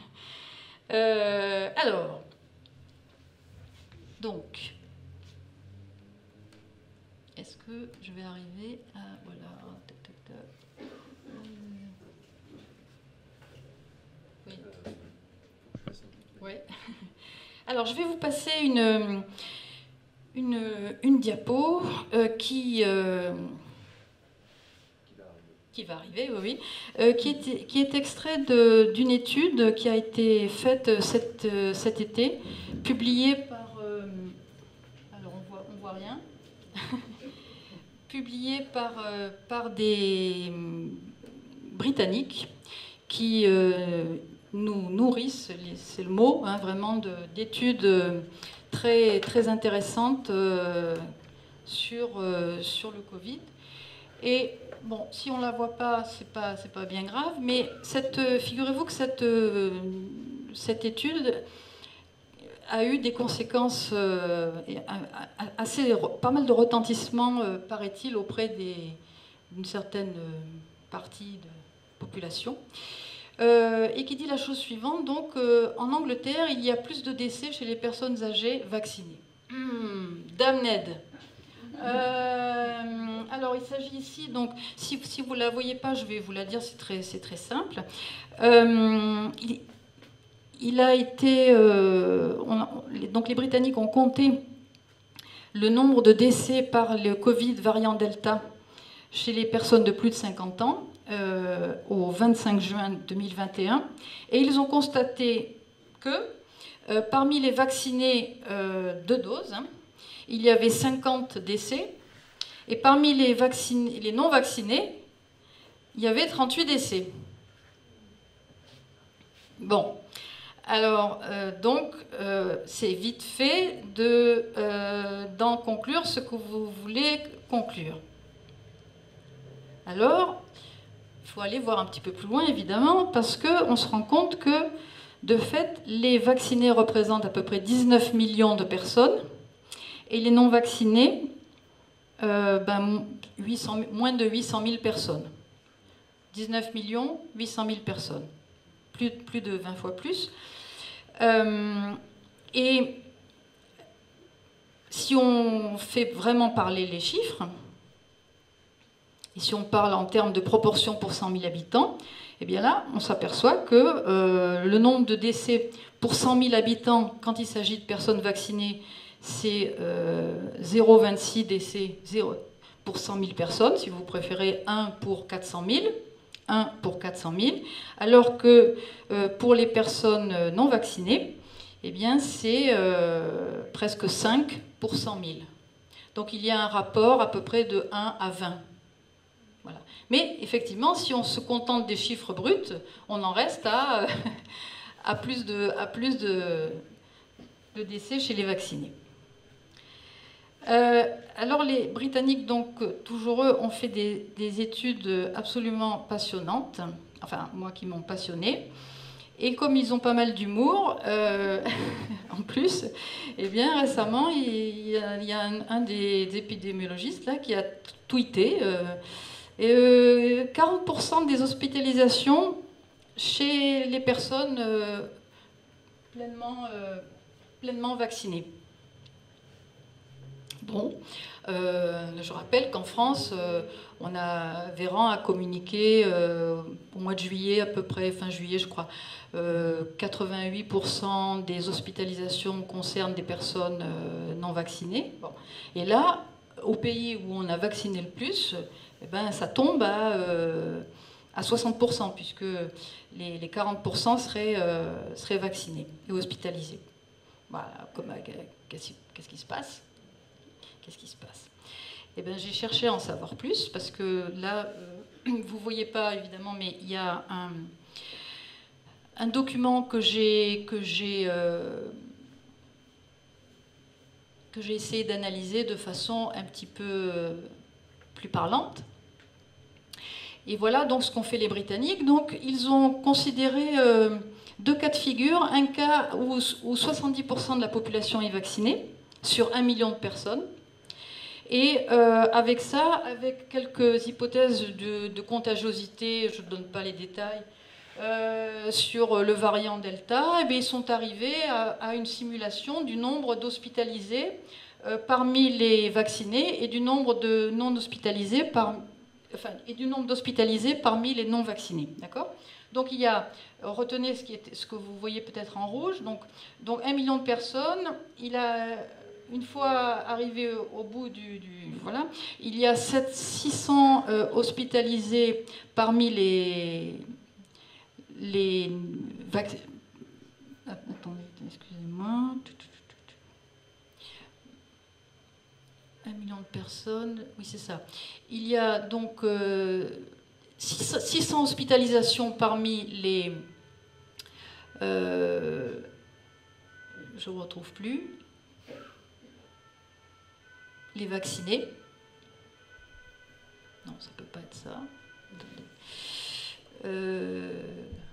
euh, alors, donc... Est-ce que je vais arriver à... Voilà. Tac, tac, tac. Oui. Oui. Alors, je vais vous passer une, une, une diapo euh, qui, euh, qui va arriver, oui, oui, euh, qui, est, qui est extrait d'une étude qui a été faite cet, cet été, publiée par... Euh, alors, on voit, on voit rien. Publié par, euh, par des Britanniques qui euh, nous nourrissent, c'est le mot, hein, vraiment, d'études très, très intéressantes euh, sur, euh, sur le Covid. Et bon, si on ne la voit pas, c'est pas, c'est pas bien grave, mais figurez-vous que cette, cette étude a eu des conséquences euh, assez, pas mal de retentissement, euh, paraît-il, auprès d'une certaine euh, partie de la population, euh, et qui dit la chose suivante, donc euh, en Angleterre, il y a plus de décès chez les personnes âgées vaccinées. Mmh, damned. Euh, alors, il s'agit ici, donc, si, si vous ne la voyez pas, je vais vous la dire, c'est très, très simple. Euh, il, Il a été, euh, on, donc les Britanniques ont compté le nombre de décès par le Covid variant Delta chez les personnes de plus de cinquante ans euh, au vingt-cinq juin deux mille vingt et un, et ils ont constaté que euh, parmi les vaccinés euh, deux doses, hein, il y avait cinquante décès, et parmi les, vaccinés, les non vaccinés, il y avait trente-huit décès. Bon. Alors, euh, donc, euh, c'est vite fait de, euh, d'en conclure ce que vous voulez conclure. Alors, il faut aller voir un petit peu plus loin, évidemment, parce qu'on se rend compte que, de fait, les vaccinés représentent à peu près dix-neuf millions de personnes, et les non-vaccinés, euh, ben, huit cents, moins de huit cent mille personnes. dix-neuf millions, huit cent mille personnes. Plus, plus de vingt fois plus. Euh, et si on fait vraiment parler les chiffres, et si on parle en termes de proportion pour cent mille habitants, eh bien là, on s'aperçoit que euh, le nombre de décès pour cent mille habitants, quand il s'agit de personnes vaccinées, c'est euh, zéro virgule vingt-six décès, zéro, pour cent mille personnes, si vous préférez un pour quatre cent mille, un pour quatre cent mille, alors que euh, pour les personnes non vaccinées, eh bien c'est euh, presque cinq pour cent mille. Donc il y a un rapport à peu près de un à vingt. Voilà. Mais effectivement, si on se contente des chiffres bruts, on en reste à, à plus, de, à plus de, de décès chez les vaccinés. Euh, alors les Britanniques, donc toujours eux, ont fait des, des études absolument passionnantes, enfin moi qui m'ont passionnée, et comme ils ont pas mal d'humour, euh, en plus, eh bien récemment il y a, il y a un, un des, des épidémiologistes là qui a tweeté euh, et, euh, quarante pour cent des hospitalisations chez les personnes euh, pleinement, euh, pleinement vaccinées. Bon, euh, je rappelle qu'en France, euh, on a, Véran a communiqué euh, au mois de juillet, à peu près, fin juillet je crois, euh, quatre-vingt-huit pour cent des hospitalisations concernent des personnes euh, non vaccinées. Bon. Et là, au pays où on a vacciné le plus, eh ben, ça tombe à, euh, à soixante pour cent, puisque les, les quarante pour cent seraient, euh, seraient vaccinés et hospitalisés. Voilà, comme, qu'est-ce qu'est-ce qui se passe ? Qu'est-ce qui se passe? Eh bien, j'ai cherché à en savoir plus, parce que là, euh, vous ne voyez pas évidemment, mais il y a un, un document que j'ai que j'ai euh, que j'ai essayé d'analyser de façon un petit peu euh, plus parlante. Et voilà donc ce qu'ont fait les Britanniques. Donc, ils ont considéré euh, deux cas de figure. Un cas où, où soixante-dix pour cent de la population est vaccinée, sur un million de personnes. Et euh, avec ça, avec quelques hypothèses de, de contagiosité, je ne donne pas les détails, euh, sur le variant Delta, eh bien, ils sont arrivés à, à une simulation du nombre d'hospitalisés euh, parmi les vaccinés et du nombre de non hospitalisés par, enfin, et du nombre d'hospitalisés parmi les non vaccinés. D'accord ? Donc il y a, retenez ce, qui est, ce que vous voyez peut-être en rouge, donc, donc un million de personnes, il a... Une fois arrivé au bout du, du... Voilà, il y a six cents euh, hospitalisés parmi les... les vac... Attendez, excusez-moi. Un million de personnes, oui c'est ça. Il y a donc euh, six cents hospitalisations parmi les... Euh, je ne retrouve plus... les vaccinés. Non, ça ne peut pas être ça. Euh...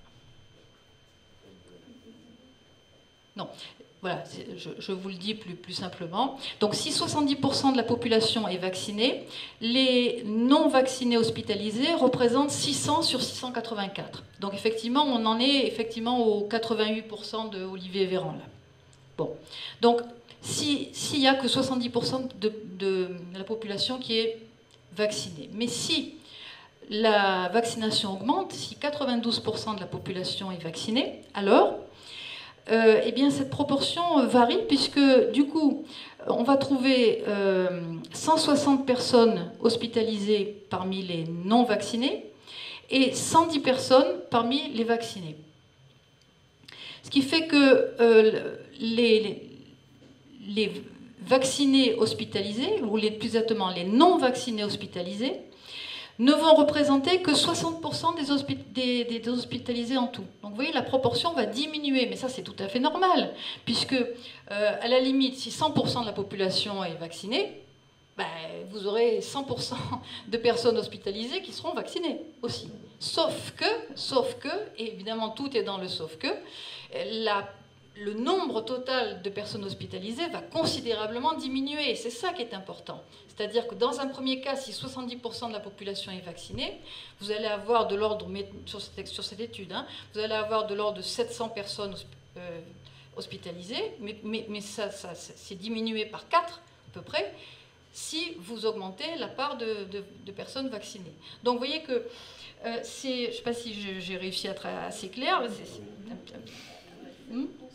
Non, voilà, je, je vous le dis plus, plus simplement. Donc, si soixante-dix pour cent de la population est vaccinée, les non-vaccinés hospitalisés représentent six cents sur six cent quatre-vingt-quatre. Donc, effectivement, on en est effectivement aux quatre-vingt-huit pour cent de Olivier Véran, là. Bon, donc... S'il n'y a que soixante-dix pour cent de, de la population qui est vaccinée. Mais si la vaccination augmente, si quatre-vingt-douze pour cent de la population est vaccinée, alors euh, eh bien, cette proportion varie, puisque du coup, on va trouver euh, cent soixante personnes hospitalisées parmi les non-vaccinés et cent dix personnes parmi les vaccinés. Ce qui fait que euh, les, les les vaccinés hospitalisés, ou les, plus exactement les non-vaccinés hospitalisés, ne vont représenter que soixante pour cent des, hospi des, des hospitalisés en tout. Donc vous voyez, la proportion va diminuer, mais ça c'est tout à fait normal, puisque euh, à la limite, si cent pour cent de la population est vaccinée, ben, vous aurez cent pour cent de personnes hospitalisées qui seront vaccinées aussi. Sauf que, sauf que, et évidemment tout est dans le sauf que, la le nombre total de personnes hospitalisées va considérablement diminuer. Et c'est ça qui est important. C'est-à-dire que dans un premier cas, si soixante-dix pour cent de la population est vaccinée, vous allez avoir de l'ordre, sur cette, sur cette étude, hein, vous allez avoir de l'ordre de sept cents personnes euh, hospitalisées, mais, mais, mais ça, ça c'est diminué par quatre à peu près, si vous augmentez la part de, de, de personnes vaccinées. Donc vous voyez que euh, c'est, je ne sais pas si j'ai réussi à être assez clair, c'est... Hmm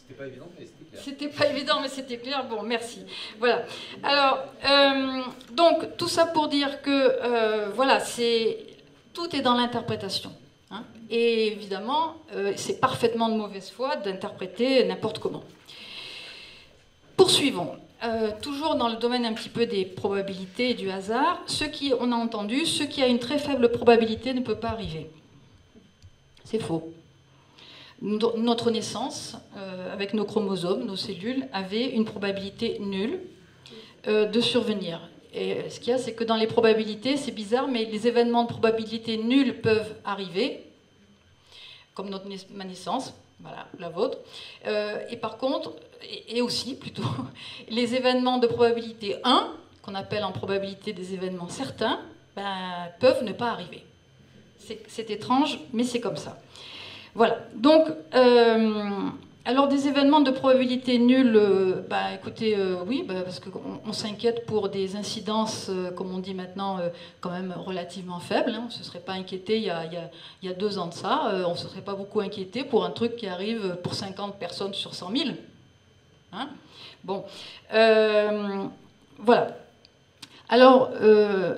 C'était pas évident, mais c'était clair. C'était pas évident, mais c'était clair. Bon, merci. Voilà. Alors, euh, donc, tout ça pour dire que, euh, voilà, c'est, tout est dans l'interprétation. Hein, et évidemment, euh, c'est parfaitement de mauvaise foi d'interpréter n'importe comment. Poursuivons. Euh, toujours dans le domaine un petit peu des probabilités et du hasard, ce qui, on a entendu, ce qui a une très faible probabilité ne peut pas arriver. C'est faux. Notre naissance, euh, avec nos chromosomes, nos cellules, avait une probabilité nulle euh, de survenir. Et ce qu'il y a, c'est que dans les probabilités, c'est bizarre, mais les événements de probabilité nulle peuvent arriver, comme notre naiss- ma naissance, voilà, la vôtre. Euh, et par contre, et, et aussi plutôt, les événements de probabilité un, qu'on appelle en probabilité des événements certains, ben, peuvent ne pas arriver. C'est, c'est étrange, mais c'est comme ça. Voilà, donc, euh, alors des événements de probabilité nulle, euh, bah écoutez, euh, oui, bah, parce qu'on on s'inquiète pour des incidences, euh, comme on dit maintenant, euh, quand même relativement faibles. Hein. On ne se serait pas inquiété il y a, il y a, il y a deux ans de ça, euh, on ne se serait pas beaucoup inquiété pour un truc qui arrive pour cinquante personnes sur cent mille. Hein. Bon, euh, voilà. Alors, euh,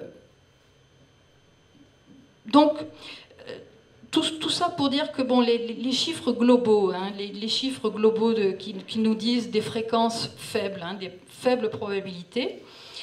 donc... Tout, tout ça pour dire que bon, les, les chiffres globaux, hein, les, les chiffres globaux de, qui, qui nous disent des fréquences faibles, hein, des faibles probabilités.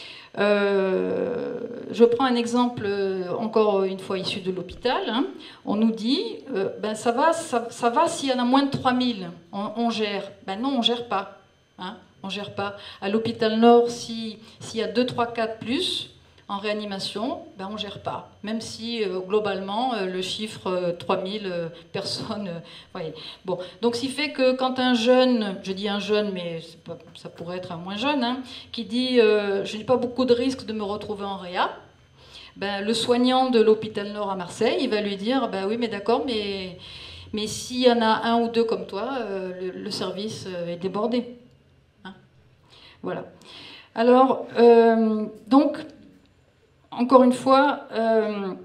Euh, je prends un exemple encore une fois issu de l'hôpital. Hein. On nous dit, euh, ben ça va, ça, ça va s'il y en a moins de trois mille, on, on gère. Ben non, on ne gère pas. Hein, on gère pas. À l'hôpital Nord, si, s'il y a deux, trois, quatre plus, en réanimation, ben on ne gère pas, même si euh, globalement euh, le chiffre euh, trois mille euh, personnes, euh, voyez. Bon, donc ce qui fait que quand un jeune, je dis un jeune, mais c'est pas, ça pourrait être un moins jeune, hein, qui dit euh, je n'ai pas beaucoup de risques de me retrouver en réa, ben, le soignant de l'hôpital Nord à Marseille, il va lui dire ben oui mais d'accord, mais, mais s'il y en a un ou deux comme toi, euh, le, le service euh, est débordé. Hein, voilà. Alors, euh, donc, encore une fois, euh,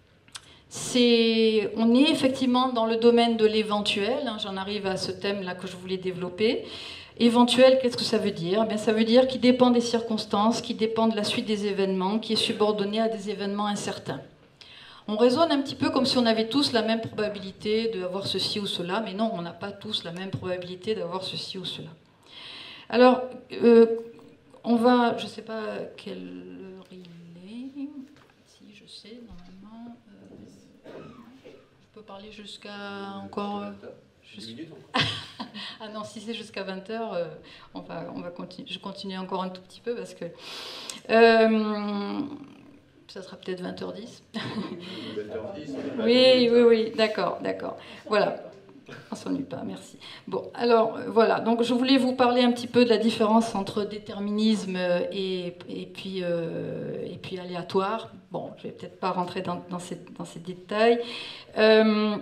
c'est, on est effectivement dans le domaine de l'éventuel. Hein, j'en arrive à ce thème-là que je voulais développer. Éventuel, qu'est-ce que ça veut dire? Bien, ça veut dire qu'il dépend des circonstances, qu'il dépend de la suite des événements, qui est subordonné à des événements incertains. On raisonne un petit peu comme si on avait tous la même probabilité d'avoir ceci ou cela, mais non, on n'a pas tous la même probabilité d'avoir ceci ou cela. Alors, euh, on va, je ne sais pas quelle heure il est, si je sais, normalement, euh, je peux parler jusqu'à encore... Jusqu'... ah non, si c'est jusqu'à vingt heures, euh, on va, on va continu- je continue encore un tout petit peu parce que... Euh, ça sera peut-être vingt heures dix. vingt heures dix. Oui, oui, oui, d'accord, d'accord. Voilà. On s'ennuie pas, merci. Bon, alors euh, voilà, donc je voulais vous parler un petit peu de la différence entre déterminisme et, et, puis, euh, et puis aléatoire. Bon, je vais peut-être pas rentrer dans, dans, ces, dans ces détails. Euh,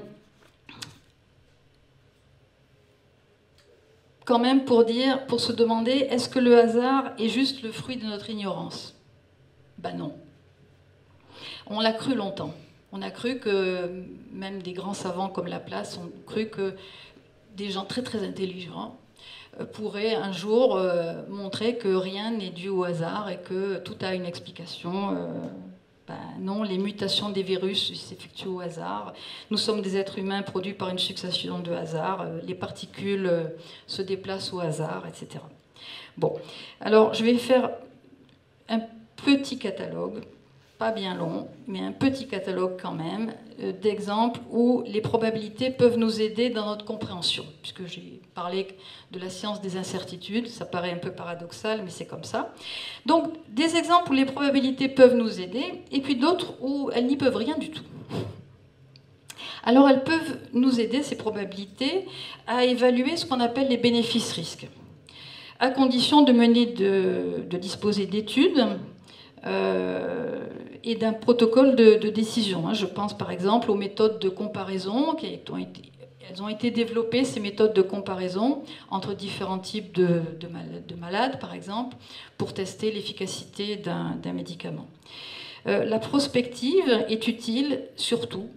quand même pour dire, pour se demander, est-ce que le hasard est juste le fruit de notre ignorance? Ben non. On l'a cru longtemps. On a cru que, même des grands savants comme Laplace, ont cru que des gens très très intelligents euh, pourraient un jour euh, montrer que rien n'est dû au hasard et que tout a une explication. Euh, ben non, les mutations des virus s'effectuent au hasard. Nous sommes des êtres humains produits par une succession de hasards. Euh, les particules euh, se déplacent au hasard, et cetera. Bon, alors je vais faire un petit catalogue. Pas bien long, mais un petit catalogue quand même, euh, d'exemples où les probabilités peuvent nous aider dans notre compréhension. Puisque j'ai parlé de la science des incertitudes, ça paraît un peu paradoxal, mais c'est comme ça. Donc, des exemples où les probabilités peuvent nous aider, et puis d'autres où elles n'y peuvent rien du tout. Alors, elles peuvent nous aider, ces probabilités, à évaluer ce qu'on appelle les bénéfices-risques, à condition de mener, de, de disposer d'études, Euh, et d'un protocole de, de décision. Je pense par exemple aux méthodes de comparaison qui ont été, elles ont été développées, ces méthodes de comparaison entre différents types de, de, mal, de malades, par exemple, pour tester l'efficacité d'un, d'un médicament. Euh, la prospective est utile surtout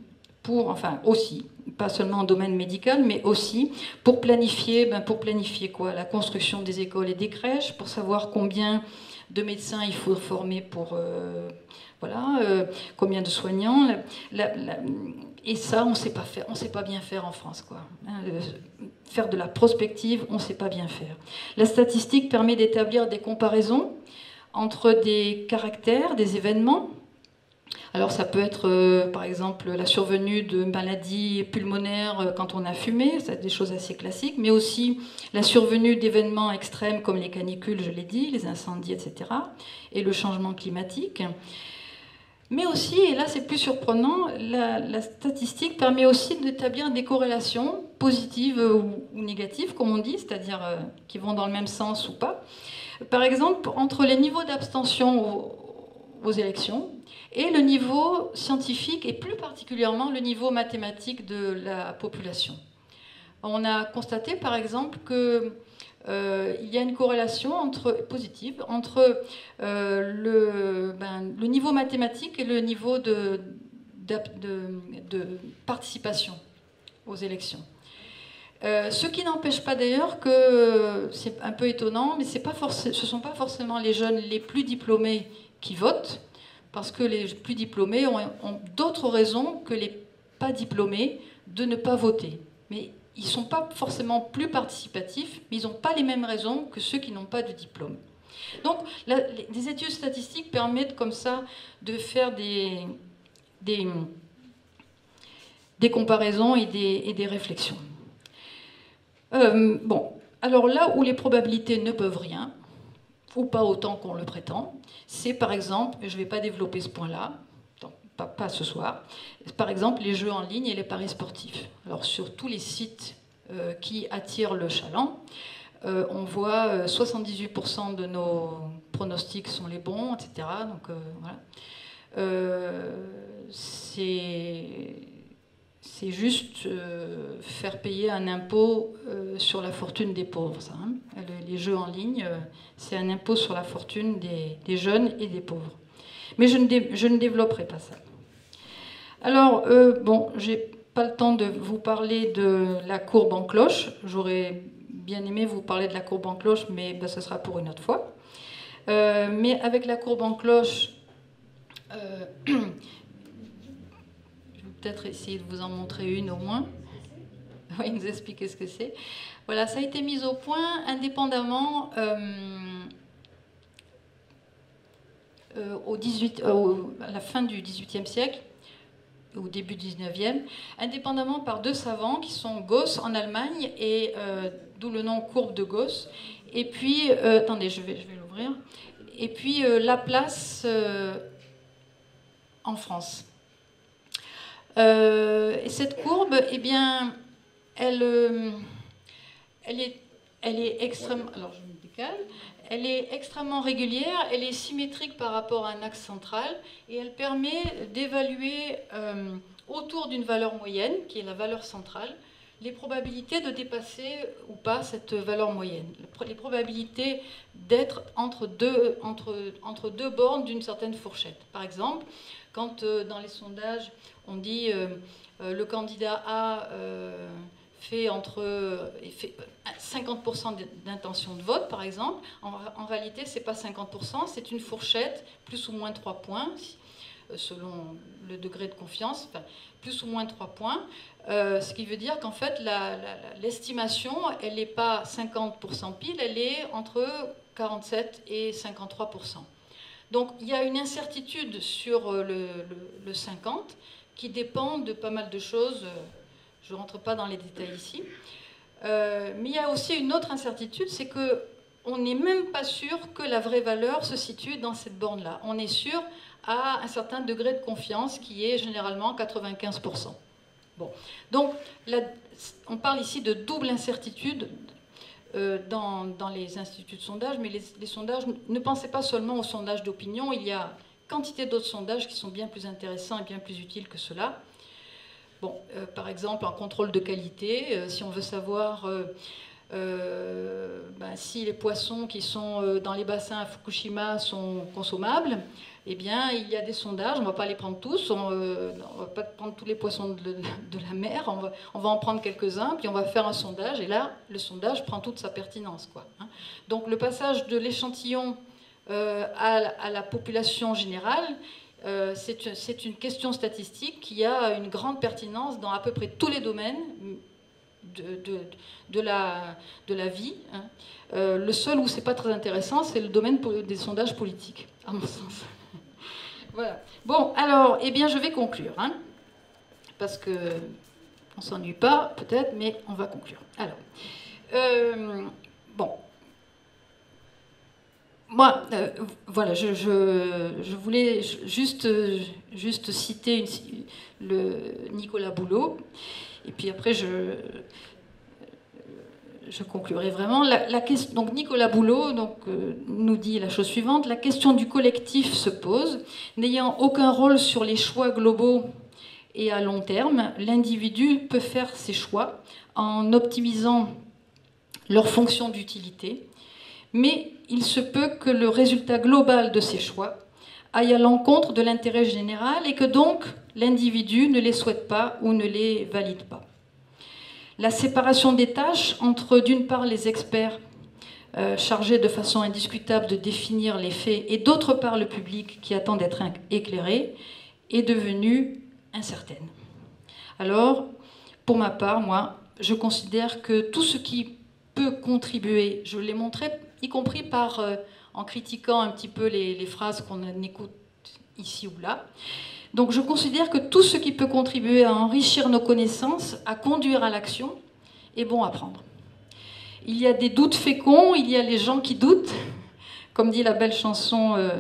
pour, enfin aussi, pas seulement en domaine médical, mais aussi pour planifier, ben pour planifier quoi? La construction des écoles et des crèches, pour savoir combien de médecins il faut former pour, euh, voilà, euh, combien de soignants. La, la, et ça, on ne sait pas faire, on sait pas bien faire en France, quoi. Hein, le, faire de la prospective, on ne sait pas bien faire. La statistique permet d'établir des comparaisons entre des caractères, des événements. Alors ça peut être, euh, par exemple, la survenue de maladies pulmonaires euh, quand on a fumé, c'est des choses assez classiques, mais aussi la survenue d'événements extrêmes comme les canicules, je l'ai dit, les incendies, et cetera, et le changement climatique. Mais aussi, et là c'est plus surprenant, la, la statistique permet aussi d'établir des corrélations positives ou, ou négatives, comme on dit, c'est-à-dire euh, qui vont dans le même sens ou pas. Par exemple, entre les niveaux d'abstention aux, aux élections et le niveau scientifique, et plus particulièrement le niveau mathématique de la population. On a constaté, par exemple, que Euh, il y a une corrélation entre, positive entre euh, le, ben, le niveau mathématique et le niveau de, de, de, de participation aux élections. Euh, ce qui n'empêche pas d'ailleurs que, c'est un peu étonnant, mais c'est pas forcément, ce ne sont pas forcément les jeunes les plus diplômés qui votent, parce que les plus diplômés ont, ont d'autres raisons que les pas diplômés de ne pas voter. Mais ils ne sont pas forcément plus participatifs, mais ils n'ont pas les mêmes raisons que ceux qui n'ont pas de diplôme. Donc, la, les, des études statistiques permettent comme ça de faire des, des, des comparaisons et des, et des réflexions. Euh, bon, alors là où les probabilités ne peuvent rien, ou pas autant qu'on le prétend, c'est par exemple, je ne vais pas développer ce point-là, Pas, pas ce soir. Par exemple, les jeux en ligne et les paris sportifs. Alors, sur tous les sites euh, qui attirent le chaland, euh, on voit euh, soixante-dix-huit pour cent de nos pronostics sont les bons, et cetera. Donc, euh, voilà. Euh, c'est c'est juste euh, faire payer un impôt euh, sur la fortune des pauvres, ça. Hein. Les jeux en ligne, euh, c'est un impôt sur la fortune des, des jeunes et des pauvres. Mais je ne, dé, je ne développerai pas ça. Alors, euh, bon, j'ai pas le temps de vous parler de la courbe en cloche. J'aurais bien aimé vous parler de la courbe en cloche, mais ben, ce sera pour une autre fois. Euh, mais avec la courbe en cloche, euh, je vais peut-être essayer de vous en montrer une au moins. Oui, nous expliquer ce que c'est. Voilà, ça a été mis au point indépendamment... Euh, Euh, au dix-huit, euh, à la fin du dix-huitième siècle, au début du dix-neuvième, indépendamment par deux savants qui sont Gauss en Allemagne, et euh, d'où le nom courbe de Gauss. Et puis, euh, attendez, je vais, je vais l'ouvrir. Et puis euh, Laplace euh, en France. Euh, et cette courbe, eh bien, elle, euh, elle est, elle est extrêmement. Alors, je me décale. Elle est extrêmement régulière, elle est symétrique par rapport à un axe central et elle permet d'évaluer euh, autour d'une valeur moyenne, qui est la valeur centrale, les probabilités de dépasser ou pas cette valeur moyenne. Les probabilités d'être entre deux, entre, entre deux bornes d'une certaine fourchette. Par exemple, quand euh, dans les sondages on dit euh, euh, le candidat A... Euh, fait entre fait cinquante pour cent d'intention de vote, par exemple. En, en réalité, ce n'est pas cinquante pour cent, c'est une fourchette, plus ou moins trois points, selon le degré de confiance, enfin, plus ou moins trois points, euh, ce qui veut dire qu'en fait, l'estimation, elle n'est pas cinquante pour cent pile, elle est entre quarante-sept et cinquante-trois pour cent. Donc, il y a une incertitude sur le, le, le cinquante qui dépend de pas mal de choses. Je ne rentre pas dans les détails ici. Euh, mais il y a aussi une autre incertitude, c'est qu'on n'est même pas sûr que la vraie valeur se situe dans cette borne-là. On est sûr à un certain degré de confiance qui est généralement quatre-vingt-quinze pour cent. Bon. Donc, la, on parle ici de double incertitude euh, dans, dans les instituts de sondage, mais les, les sondages, ne pensez pas seulement aux sondages d'opinion, il y a quantité d'autres sondages qui sont bien plus intéressants et bien plus utiles que cela. Bon, euh, par exemple, un contrôle de qualité, euh, si on veut savoir euh, euh, ben, si les poissons qui sont dans les bassins à Fukushima sont consommables, eh bien, il y a des sondages, on ne va pas les prendre tous, on ne va pas prendre tous les poissons de, de la mer, on va, on va en prendre quelques-uns, puis on va faire un sondage, et là, le sondage prend toute sa pertinence, quoi, hein. Donc, le passage de l'échantillon euh, à, à la population générale, euh, c'est une question statistique qui a une grande pertinence dans à peu près tous les domaines de, de, de, la, de la vie, hein. Euh, le seul où ce n'est pas très intéressant, c'est le domaine des sondages politiques, à mon sens. Voilà. Bon, alors, eh bien, je vais conclure, hein, parce que on ne s'ennuie pas, peut-être, mais on va conclure. Alors, euh, bon, moi, euh, voilà, je, je, je voulais juste, juste citer une, le Nicolas Boulot, et puis après, je... Je conclurai vraiment. La, la question, donc Nicolas Boulot donc, euh, nous dit la chose suivante. La question du collectif se pose. N'ayant aucun rôle sur les choix globaux et à long terme, l'individu peut faire ses choix en optimisant leur fonction d'utilité. Mais il se peut que le résultat global de ces choix aille à l'encontre de l'intérêt général et que donc l'individu ne les souhaite pas ou ne les valide pas. La séparation des tâches entre, d'une part, les experts euh, chargés de façon indiscutable de définir les faits et, d'autre part, le public qui attend d'être éclairé, est devenue incertaine. Alors, pour ma part, moi, je considère que tout ce qui peut contribuer, je l'ai montré, y compris par, euh, en critiquant un petit peu les, les phrases qu'on écoute ici ou là. Donc je considère que tout ce qui peut contribuer à enrichir nos connaissances, à conduire à l'action, est bon à prendre. Il y a des doutes féconds, il y a les gens qui doutent, comme dit la belle chanson, euh,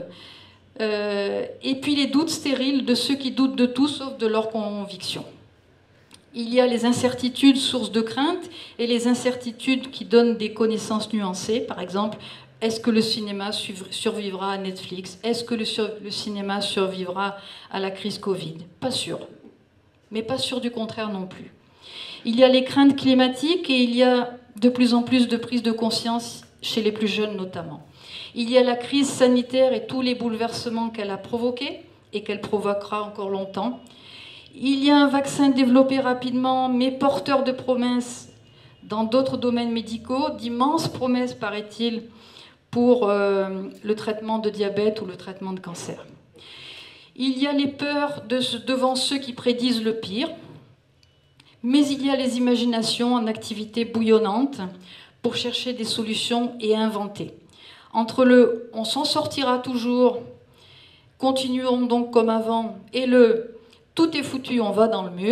euh, et puis les doutes stériles de ceux qui doutent de tout sauf de leurs convictions. Il y a les incertitudes sources de crainte et les incertitudes qui donnent des connaissances nuancées, par exemple, est-ce que le cinéma survivra à Netflix? Est-ce que le, sur, le cinéma survivra à la crise Covid? Pas sûr. Mais pas sûr du contraire non plus. Il y a les craintes climatiques et il y a de plus en plus de prise de conscience chez les plus jeunes notamment. Il y a la crise sanitaire et tous les bouleversements qu'elle a provoqués et qu'elle provoquera encore longtemps. Il y a un vaccin développé rapidement mais porteur de promesses dans d'autres domaines médicaux, d'immenses promesses paraît-il, pour euh, le traitement de diabète ou le traitement de cancer. Il y a les peurs de, devant ceux qui prédisent le pire, mais il y a les imaginations en activité bouillonnante pour chercher des solutions et inventer. Entre le « on s'en sortira toujours, continuons donc comme avant » et le « tout est foutu, on va dans le mur »,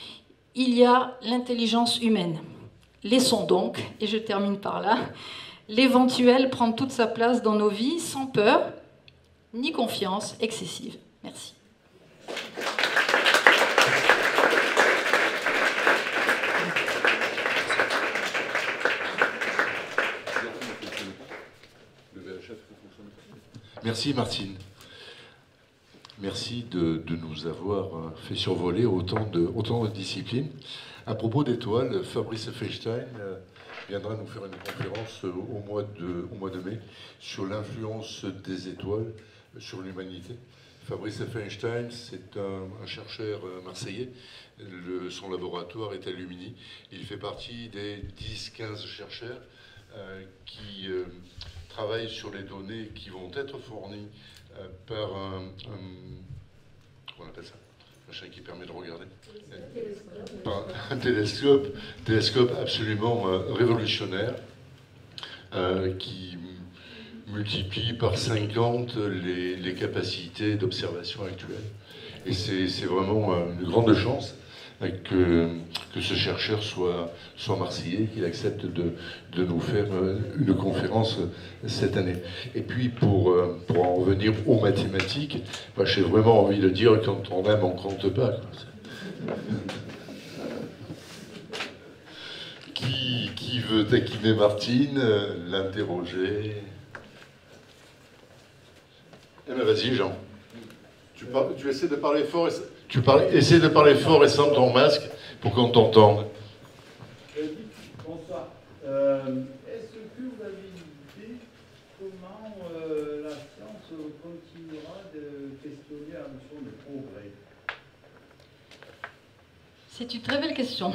il y a l'intelligence humaine. Laissons donc, et je termine par là, l'éventuel prendre toute sa place dans nos vies sans peur ni confiance excessive. Merci. Merci Martine. Merci de, de nous avoir fait survoler autant de, autant de disciplines. À propos d'étoiles, Fabrice Feinstein viendra nous faire une conférence au mois de, au mois de mai sur l'influence des étoiles sur l'humanité. Fabrice Feinstein, c'est un, un chercheur marseillais. Le, son laboratoire est à Lumini. Il fait partie des dix quinze chercheurs euh, qui euh, travaillent sur les données qui vont être fournies euh, par un, un... Comment on appelle ça ? Machin qui permet de regarder. Par un télescope, télescope absolument euh, révolutionnaire euh, qui multiplie par cinquante les, les capacités d'observation actuelles. Et c'est vraiment euh, une grande chance euh, que, que ce chercheur soit, soit marseillais, qu'il accepte de, de nous faire euh, une conférence euh, cette année. Et puis pour, euh, pour en revenir aux mathématiques, bah, j'ai vraiment envie de dire quand on aime, on compte pas. Qui, qui veut taquiner Martine, euh, l'interroger? Eh bien, vas-y, Jean. Tu, parles, tu essaies de parler fort et, tu parles, essaies de parler fort et sans ton masque pour qu'on t'entende. Bonsoir. Euh, notion de progrès? C'est une très belle question.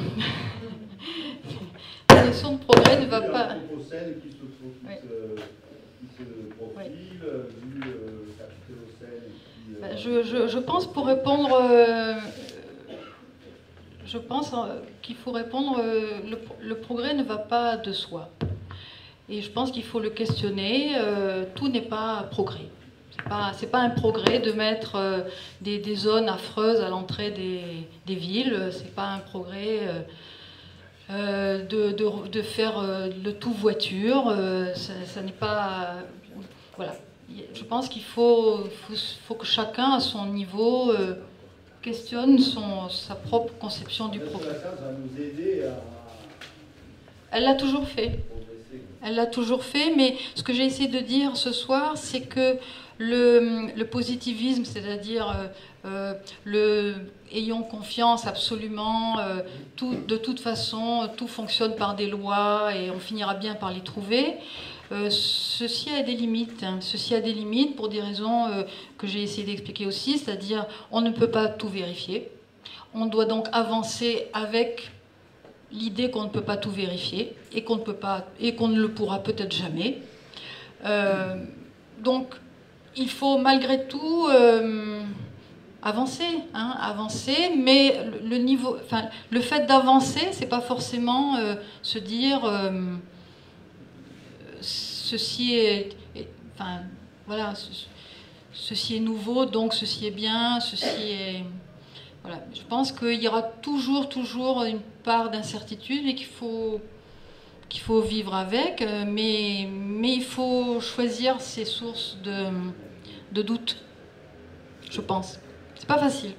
La notion de progrès ne va pas... L'anthropocène qui se, qui oui. se, qui se profile, oui. Vu le capitolocène qui... Euh, ben, je, je, je pense pour répondre... Euh, je pense qu'il faut répondre... Euh, le, le progrès ne va pas de soi. Et je pense qu'il faut le questionner. Euh, tout n'est pas progrès. C'est pas, c'est pas un progrès de mettre euh, des, des zones affreuses à l'entrée des, des villes. C'est pas un progrès euh, euh, de, de, de faire euh, le tout voiture. Euh, ça, ça n'est pas... Voilà. Je pense qu'il faut, faut, faut que chacun, à son niveau, euh, questionne son, sa propre conception du progrès. Ça va nous aider à... Elle l'a toujours fait. Elle l'a toujours fait, mais ce que j'ai essayé de dire ce soir, c'est que le, le positivisme, c'est-à-dire euh, euh, le ayons confiance absolument, euh, tout, de toute façon, tout fonctionne par des lois et on finira bien par les trouver. Euh, ceci a des limites. Hein. Ceci a des limites pour des raisons euh, que j'ai essayé d'expliquer aussi, c'est-à-dire on ne peut pas tout vérifier. On doit donc avancer avec l'idée qu'on ne peut pas tout vérifier et qu'on ne peut pas et qu'on ne le pourra peut-être jamais. Euh, donc, il faut malgré tout euh, avancer, hein, avancer, mais le, le niveau, enfin, le fait d'avancer, c'est pas forcément euh, se dire euh, ceci est, est, enfin, voilà, ce, ceci est nouveau, donc ceci est bien, ceci est voilà. Je pense qu'il y aura toujours, toujours une part d'incertitude et qu'il faut, qu'il faut vivre avec, mais, mais il faut choisir ses sources de, de doute, je pense. C'est pas facile.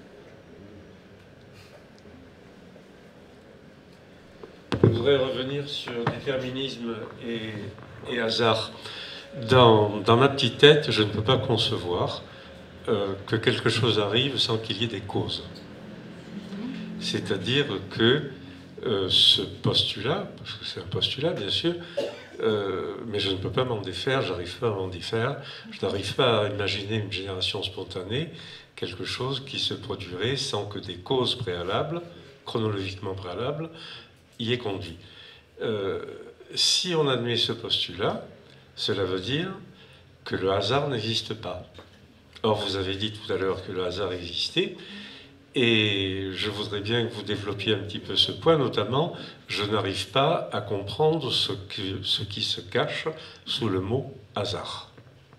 Je voudrais revenir sur déterminisme et, et hasard. Dans, dans ma petite tête, je ne peux pas concevoir euh, que quelque chose arrive sans qu'il y ait des causes. C'est-à-dire que euh, ce postulat, parce que c'est un postulat bien sûr, euh, mais je ne peux pas m'en défaire, j'arrive pas à m'en défaire, je n'arrive pas à imaginer une génération spontanée, quelque chose qui se produirait sans que des causes préalables, chronologiquement préalables, y aient conduit. Euh, si on admet ce postulat, cela veut dire que le hasard n'existe pas. Or, vous avez dit tout à l'heure que le hasard existait, et je voudrais bien que vous développiez un petit peu ce point, notamment, je n'arrive pas à comprendre ce, que, ce qui se cache sous le mot hasard.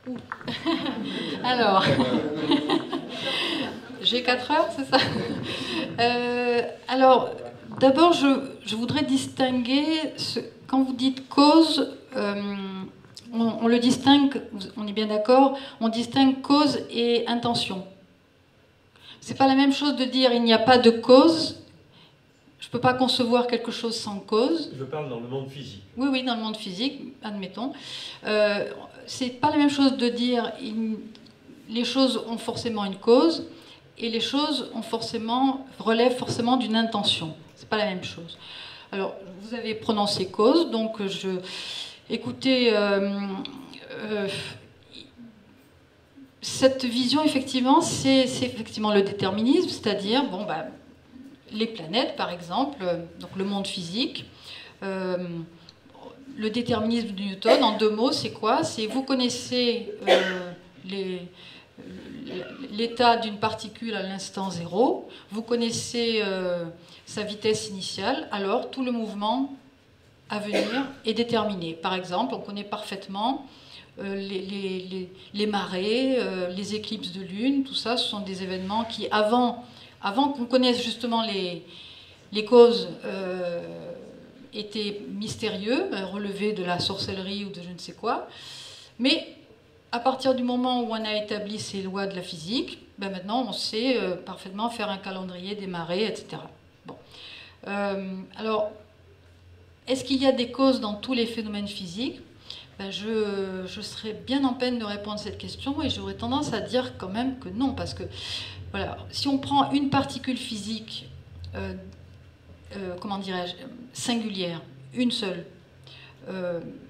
Alors, j'ai quatre heures, c'est ça euh, Alors, d'abord, je, je voudrais distinguer, ce, quand vous dites cause, euh, on, on le distingue, on est bien d'accord, on distingue cause et intention. C'est pas la même chose de dire il n'y a pas de cause. Je peux pas concevoir quelque chose sans cause. Je parle dans le monde physique. Oui, oui, dans le monde physique, admettons. Euh, c'est pas la même chose de dire il, les choses ont forcément une cause et les choses ont forcément relèvent forcément d'une intention. C'est pas la même chose. Alors, vous avez prononcé cause, donc je, écoutez. Euh, euh, Cette vision, effectivement, c'est effectivement le déterminisme, c'est-à-dire, bon, bah, les planètes, par exemple, donc le monde physique. Euh, le déterminisme de Newton, en deux mots, c'est quoi? C'est vous connaissez euh, l'état d'une particule à l'instant zéro, vous connaissez euh, sa vitesse initiale, alors tout le mouvement à venir est déterminé. Par exemple, on connaît parfaitement Euh, les, les, les, les marées, euh, les éclipses de lune, tout ça, ce sont des événements qui, avant, avant qu'on connaisse justement les, les causes, euh, étaient mystérieux, relevés de la sorcellerie ou de je ne sais quoi. Mais à partir du moment où on a établi ces lois de la physique, ben maintenant on sait euh, parfaitement faire un calendrier des marées, et cetera. Bon. Euh, alors, est-ce qu'il y a des causes dans tous les phénomènes physiques? Ben je, je serais bien en peine de répondre à cette question et j'aurais tendance à dire quand même que non, parce que voilà, si on prend une particule physique, euh, euh, comment dirais-je, singulière, une seule, euh,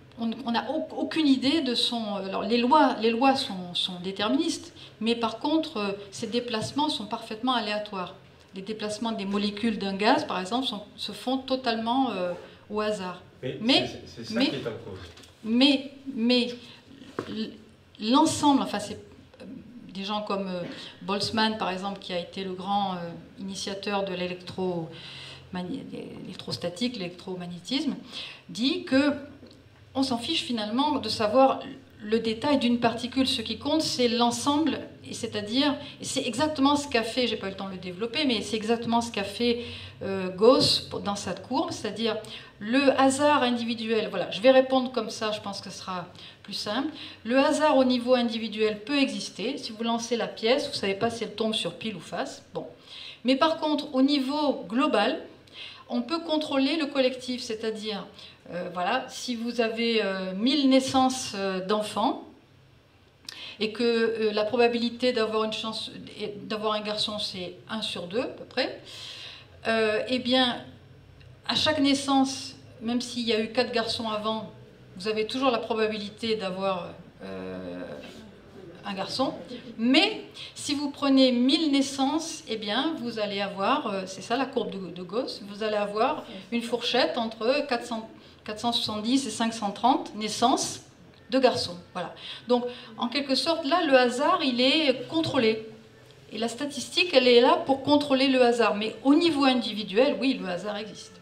on n'a aucune idée de son... Alors les lois, les lois sont, sont déterministes, mais par contre, euh, ces déplacements sont parfaitement aléatoires. Les déplacements des molécules d'un gaz, par exemple, sont, se font totalement euh, au hasard. Mais, mais c'est ça mais, qui est en cause. Mais, mais l'ensemble, enfin c'est des gens comme euh, Boltzmann, par exemple, qui a été le grand euh, initiateur de l'électrostatique, l'électromagnétisme, dit que on s'en fiche finalement de savoir le détail d'une particule. Ce qui compte, c'est l'ensemble, et c'est-à-dire, c'est exactement ce qu'a fait, j'ai pas eu le temps de le développer, mais c'est exactement ce qu'a fait euh, Gauss dans cette courbe, c'est-à-dire le hasard individuel. Voilà, je vais répondre comme ça, je pense que ce sera plus simple. Le hasard au niveau individuel peut exister. Si vous lancez la pièce, vous ne savez pas si elle tombe sur pile ou face. Bon. Mais par contre, au niveau global, on peut contrôler le collectif, c'est-à-dire, euh, voilà, si vous avez euh, mille naissances euh, d'enfants et que euh, la probabilité d'avoir une chance, d'avoir un garçon, c'est un sur deux à peu près, euh, eh bien, à chaque naissance, même s'il y a eu quatre garçons avant, vous avez toujours la probabilité d'avoir euh, un garçon. Mais si vous prenez mille naissances, eh bien, vous allez avoir, euh, c'est ça la courbe de, de Gauss, vous allez avoir une fourchette entre quatre cents, quatre cent soixante-dix et cinq cent trente naissances de garçons. Voilà. Donc, en quelque sorte, là, le hasard, il est contrôlé. Et la statistique, elle est là pour contrôler le hasard. Mais au niveau individuel, oui, le hasard existe.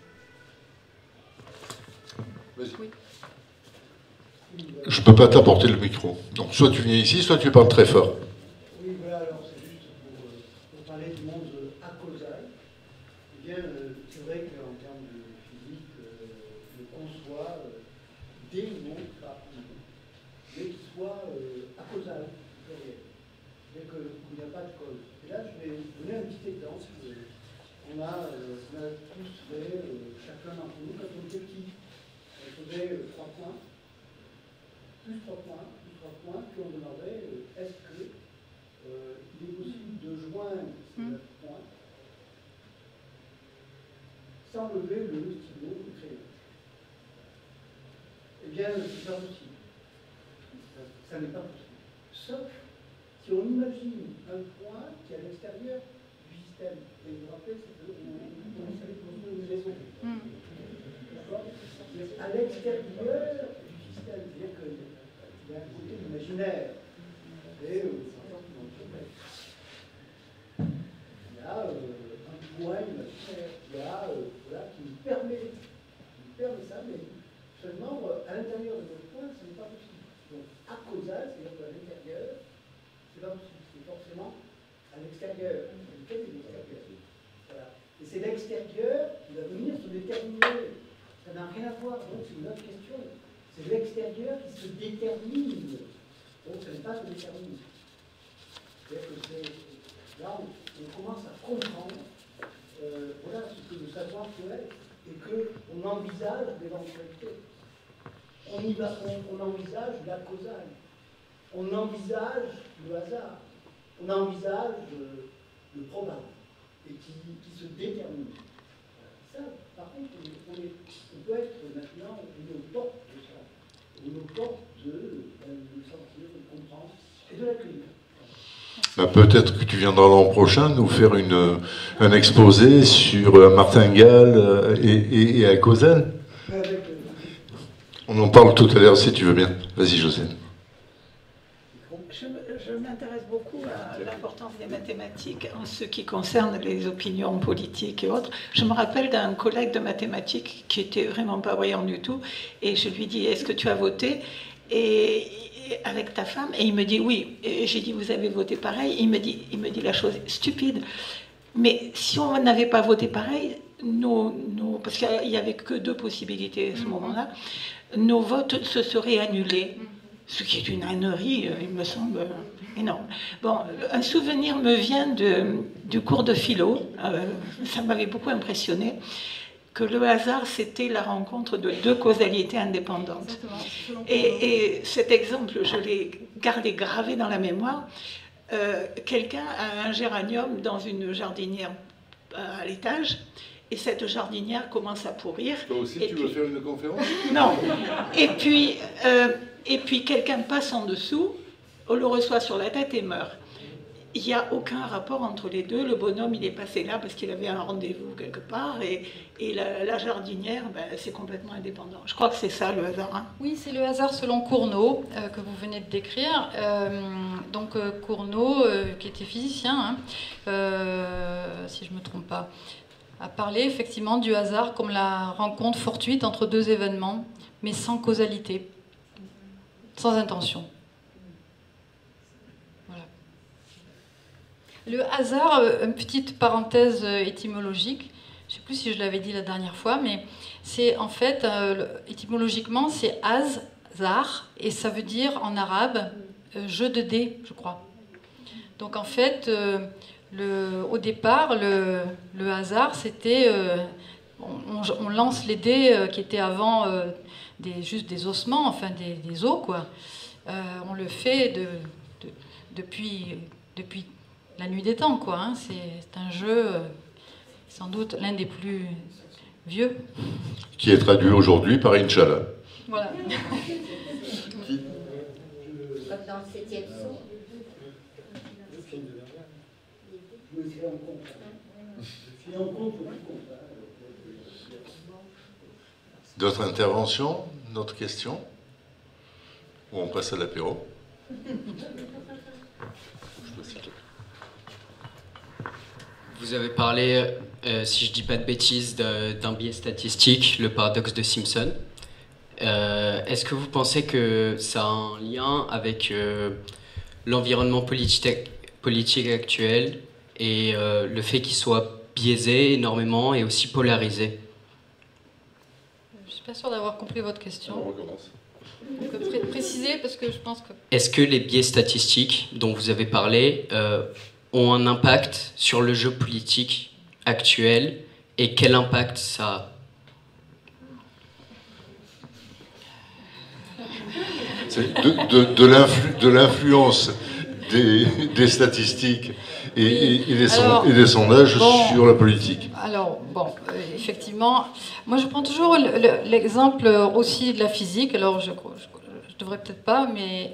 Oui. Je ne peux pas t'apporter le micro. Donc soit tu viens ici, soit tu parles très fort. Oui, voilà, alors c'est juste pour, pour parler du monde acausal. Eh bien, euh, c'est vrai qu'en termes de physique, euh, on conçoit euh, des mondes par monde, mais qui soient euh, acausal, c'est-à-dire qu'il n'y a pas de cause. Et là, je vais vous donner un petit exemple. On a, euh, on a tous fait, euh, chacun d'entre nous, quand on était petit, on faisait euh, trois points, plus trois points, plus trois points, puis on demandait euh, est-ce que euh, il est possible de joindre ces neuf points sans lever le stylo ou le crayon. Eh bien, c'est pas possible. Ça, ça n'est pas possible. Sauf si on imagine un point qui est à l'extérieur du système. Et vous vous rappelez, c'est que on savait construire une maison. D'accord ? À l'extérieur du système, c'est-à-dire qu'il y a un côté imaginaire. Et euh, il y a euh, un point imaginaire, il y a, euh, voilà, qui nous permet, qui nous permet ça, mais seulement euh, à l'intérieur de notre point, ce n'est pas possible. Donc, acausal, c'est-à-dire qu'à l'intérieur, c'est pas possible, c'est forcément à l'extérieur. C'est l'extérieur. Voilà. Et c'est l'extérieur qui va venir se déterminer. Ça n'a rien à voir, donc c'est une autre question. C'est l'extérieur qui se détermine. Donc ce n'est pas se détermine. C'est-à-dire que c'est, là, on, on commence à comprendre euh, voilà, ce que le savoir peut être et qu'on envisage l'éventualité. On, y va, on, on envisage la causale. On envisage le hasard. On envisage euh, le probable et qui, qui se détermine. Ça, par contre, on, est, on peut être maintenant une porte de ça, une porte de, de sentir, de comprendre et de l'accueillir. Bah, peut-être que tu viendras l'an prochain nous faire une, un exposé sur euh, Martingale et, et, et à Causal. On en parle tout à l'heure si tu veux bien. Vas-y, José. Je, je m'intéresse beaucoup à l'importance des mathématiques en ce qui concerne les opinions politiques et autres. Je me rappelle d'un collègue de mathématiques qui était vraiment pas brillant du tout, et je lui dis est-ce que tu as voté et, et avec ta femme, et il me dit oui. Et j'ai dit vous avez voté pareil. Il me dit, il me dit la chose stupide, mais si on n'avait pas voté pareil, nos, nos, parce qu'il n'y avait que deux possibilités à ce moment-là, nos votes se seraient annulés. Ce qui est une ânerie, il me semble énorme. Bon, un souvenir me vient de, du cours de philo, euh, ça m'avait beaucoup impressionné, que le hasard, c'était la rencontre de deux causalités indépendantes. Et, et cet exemple, je l'ai gardé gravé dans la mémoire. Euh, quelqu'un a un géranium dans une jardinière à l'étage, et cette jardinière commence à pourrir. Toi aussi, et tu puis... veux faire une conférence? Non. Et puis, euh, et puis quelqu'un passe en dessous, on le reçoit sur la tête et meurt. Il n'y a aucun rapport entre les deux. Le bonhomme, il est passé là parce qu'il avait un rendez-vous quelque part, et, et la, la jardinière, ben, c'est complètement indépendant. Je crois que c'est ça le hasard. Hein. Oui, c'est le hasard selon Cournot, euh, que vous venez de décrire. Euh, donc euh, Cournot, euh, qui était physicien, hein, euh, si je ne me trompe pas, a parlé effectivement du hasard comme la rencontre fortuite entre deux événements, mais sans causalité, sans intention. Le hasard, une petite parenthèse étymologique, je ne sais plus si je l'avais dit la dernière fois, mais c'est en fait, euh, étymologiquement, c'est az-zar, et ça veut dire en arabe euh, jeu de dés, je crois. Donc en fait, euh, le, au départ, le, le hasard, c'était, euh, on, on lance les dés euh, qui étaient avant euh, des, juste des ossements, enfin des, des os, quoi. Euh, on le fait de, de, depuis, depuis la nuit des temps, quoi. Hein. C'est un jeu, euh, sans doute l'un des plus vieux. Qui est traduit aujourd'hui par Inch'Allah. Voilà. Qui... Comme dans le septième saut. Je me suis en compte. Je suis en compte ou tout compte. D'autres interventions? D'autres questions? Ou on passe à l'apéro? Vous avez parlé, euh, si je ne dis pas de bêtises, d'un biais statistique, le paradoxe de Simpson. Euh, Est-ce que vous pensez que ça a un lien avec euh, l'environnement politique, politique actuel et euh, le fait qu'il soit biaisé énormément et aussi polarisé? Je ne suis pas sûre d'avoir compris votre question. On recommence. Donc, pré préciser, parce que je pense que... Est-ce que les biais statistiques dont vous avez parlé euh, ont un impact sur le jeu politique actuel, et quel impact ça a? De, de, de l'influence des, des statistiques et, oui. et, et, des alors, et des sondages bon, sur la politique. Alors, bon, euh, effectivement, moi je prends toujours l'exemple le, aussi de la physique, alors je ne devrais peut-être pas, mais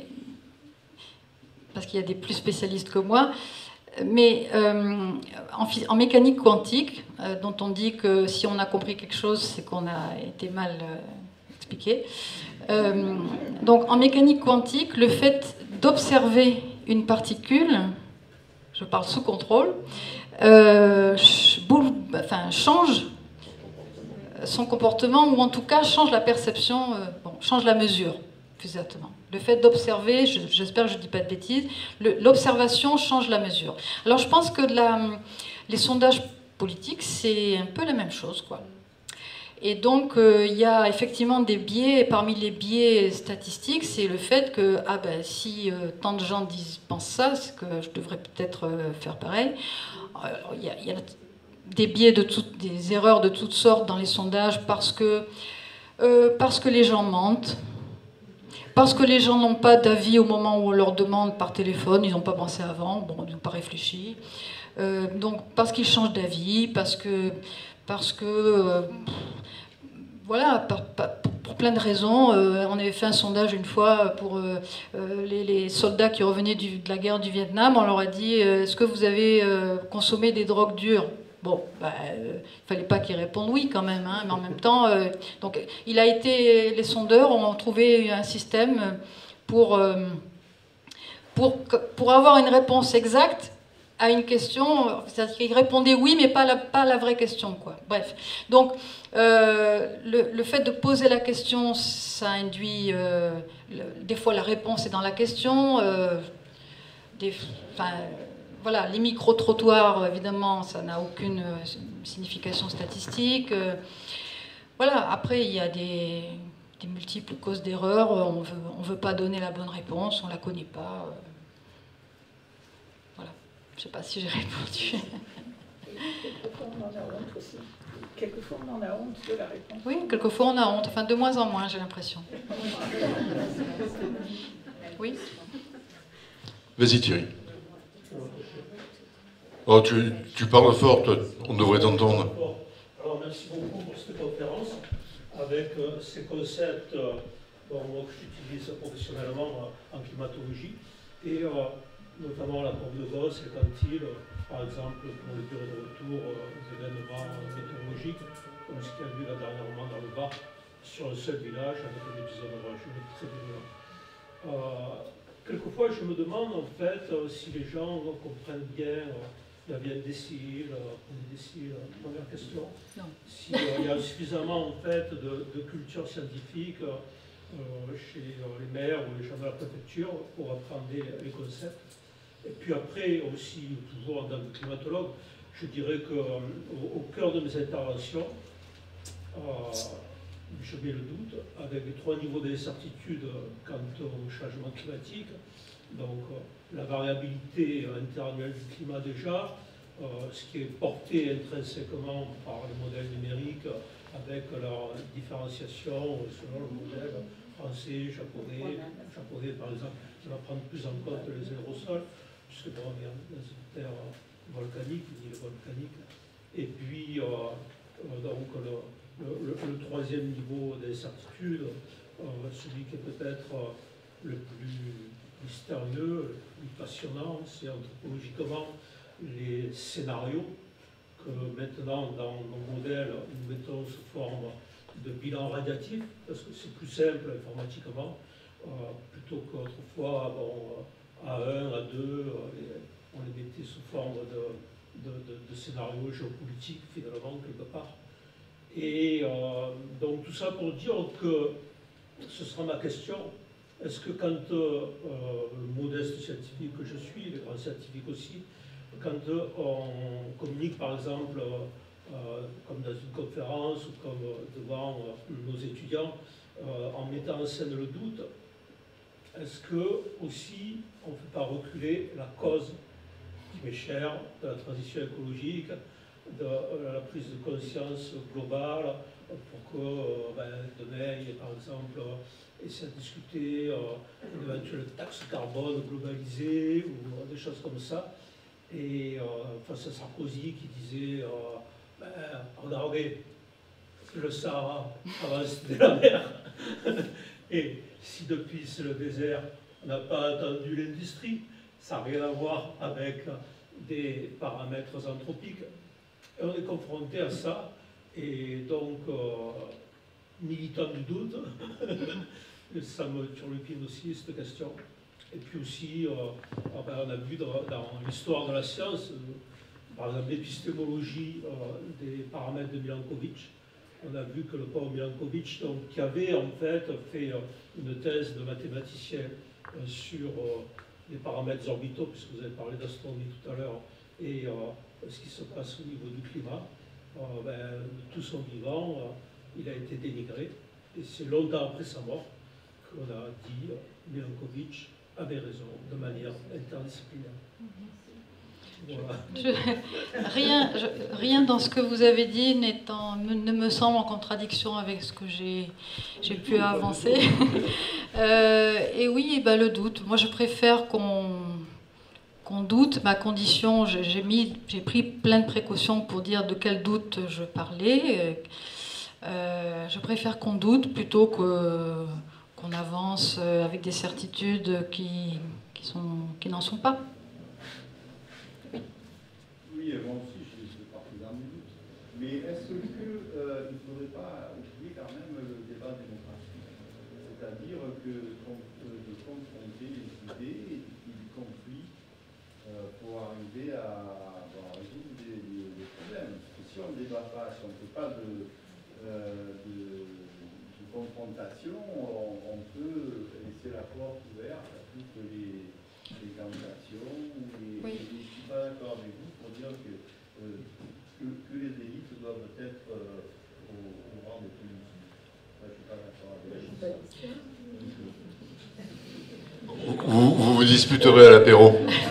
parce qu'il y a des plus spécialistes que moi. Mais euh, en, en mécanique quantique, euh, dont on dit que si on a compris quelque chose, c'est qu'on a été mal euh, expliqué. Euh, donc en mécanique quantique, le fait d'observer une particule, je parle sous contrôle, euh, enfin, change son comportement, ou en tout cas change la perception, euh, bon, change la mesure, exactement. Le fait d'observer, j'espère que je ne dis pas de bêtises, l'observation change la mesure. Alors je pense que la, les sondages politiques, c'est un peu la même chose, quoi. Et donc il euh, y a effectivement des biais, et parmi les biais statistiques, c'est le fait que ah ben, si euh, tant de gens disent, pensent ça, c'est que je devrais peut-être euh, faire pareil. Il y, y a des biais, de toutes, des erreurs de toutes sortes dans les sondages parce que, euh, parce que les gens mentent. Parce que les gens n'ont pas d'avis au moment où on leur demande par téléphone, ils n'ont pas pensé avant, bon, ils n'ont pas réfléchi. Euh, donc parce qu'ils changent d'avis, parce que, parce que euh, voilà, par, par, pour plein de raisons. Euh, on avait fait un sondage une fois pour euh, les, les soldats qui revenaient du, de la guerre du Vietnam. On leur a dit euh, est-ce que vous avez euh, consommé des drogues dures? Bon, bah, euh, il ne fallait pas qu'ils répondent oui quand même, hein, mais en même temps, euh, donc, il a été, les sondeurs ont trouvé un système pour, euh, pour, pour avoir une réponse exacte à une question, c'est-à-dire qu'ils répondaient oui, mais pas la, pas la vraie question, quoi. Bref, donc euh, le, le fait de poser la question, ça induit, euh, le, des fois la réponse est dans la question, euh, des, enfin, voilà, les micro-trottoirs, évidemment, ça n'a aucune signification statistique. Voilà, après, il y a des, des multiples causes d'erreur. On veut, on ne veut pas donner la bonne réponse, on ne la connaît pas. Voilà, je ne sais pas si j'ai répondu. Quelquefois, on en a honte aussi. Quelquefois, on en a honte de la réponse. Oui, quelquefois, on a honte. Enfin, de moins en moins, j'ai l'impression. Oui. Vas-y, Thierry. Oh, tu, tu parles fort, toi. On devrait t'entendre. Alors, merci beaucoup pour cette conférence avec euh, ces concepts euh, bon, moi, que j'utilise professionnellement euh, en climatologie et euh, notamment la courbe de Gauss et quantile, euh, par exemple pour les durées de retour euh, des événements euh, météorologiques, comme ce qu'il y a eu là dernièrement dans le Var sur un seul village avec un épisode orageux très violent. Euh, quelquefois, je me demande en fait euh, si les gens euh, comprennent bien euh, la vie indécile, euh, des déciles, euh, première question. S'il euh, y a suffisamment en fait de, de culture scientifique euh, chez euh, les maires ou les gens de la préfecture pour apprendre les, les concepts. Et puis après aussi, toujours en tant que climatologue, je dirais qu'au euh, au cœur de mes interventions, euh, je mets le doute avec les trois niveaux d'incertitude quant au changement climatique. Donc la variabilité interannuelle du climat déjà, euh, ce qui est porté intrinsèquement par les modèles numériques avec leur différenciation selon le modèle français, japonais, japonais par exemple, qui va prendre plus en compte les aérosols, puisque bon, on est dans une terre volcanique, une île volcanique. Et puis euh, donc le, le, le, le troisième niveau d'incertitude, euh, celui qui est peut-être le plus mystérieux, le plus passionnant, c'est anthropologiquement les scénarios que maintenant dans nos modèles nous mettons sous forme de bilan radiatif, parce que c'est plus simple informatiquement, euh, plutôt qu'autrefois bon, à un, à deux, on les mettait sous forme de, de, de, de scénarios géopolitiques finalement quelque part. Et euh, donc tout ça pour dire que ce sera ma question. Est-ce que quand euh, le modeste scientifique que je suis, les grands scientifiques aussi, quand euh, on communique par exemple euh, comme dans une conférence ou comme devant euh, nos étudiants, euh, en mettant en scène le doute, est-ce que aussi on ne fait pas reculer la cause qui m'est chère de la transition écologique, de euh, la prise de conscience globale, pour que euh, ben, demain, il y ait par exemple essayer de discuter euh, une éventuelle taxe carbone globalisée ou euh, des choses comme ça. Et euh, face à Sarkozy qui disait euh, ben, regardez, le Sahara avance de la mer. Et si depuis c'est le désert, on n'a pas attendu l'industrie, ça n'a rien à voir avec des paramètres anthropiques. Et on est confronté à ça. Et donc, euh, militant du doute, ça me turlupine aussi cette question. Et puis aussi, euh, ben, on a vu dans, dans l'histoire de la science, euh, par exemple l'épistémologie euh, des paramètres de Milankovitch, on a vu que le pauvre Milankovitch, donc, qui avait en fait fait euh, une thèse de mathématicien euh, sur euh, les paramètres orbitaux, puisque vous avez parlé d'astronomie tout à l'heure, et euh, ce qui se passe au niveau du climat, euh, ben, de tout son vivant, euh, il a été dénigré. Et c'est longtemps après sa mort qu'on a dit euh, Milankovitch avait raison, de manière interdisciplinaire. Voilà. Je, rien, je, rien dans ce que vous avez dit n'étant, ne me semble en contradiction avec ce que j'ai j'ai pu avancer. euh, et oui, ben, le doute. Moi, je préfère qu'on qu'on doute. Ma condition, j'ai mis, j'ai pris plein de précautions pour dire de quel doute je parlais. Euh, je préfère qu'on doute plutôt que qu'on avance avec des certitudes qui qui sont qui n'en sont pas. Oui, moi aussi, je suis partisan du doute. Mais est-ce qu'il euh, ne faudrait pas oublier quand même le débat démocratique? C'est-à-dire que de confronter les idées et du conflit euh, pour arriver à, bon, à résoudre des, des, des problèmes. Parce que si on ne débat pas, si on ne fait pas de, euh, de, de confrontation, on, on peut laisser la porte ouverte à toutes les, les tentations. Et, oui. et je ne suis pas d'accord avec vous pour dire que, euh, que, que les élites doivent être euh, au, au rang des politiques. Moi, je ne suis pas d'accord avec vous. Vous, vous vous disputerez à l'apéro.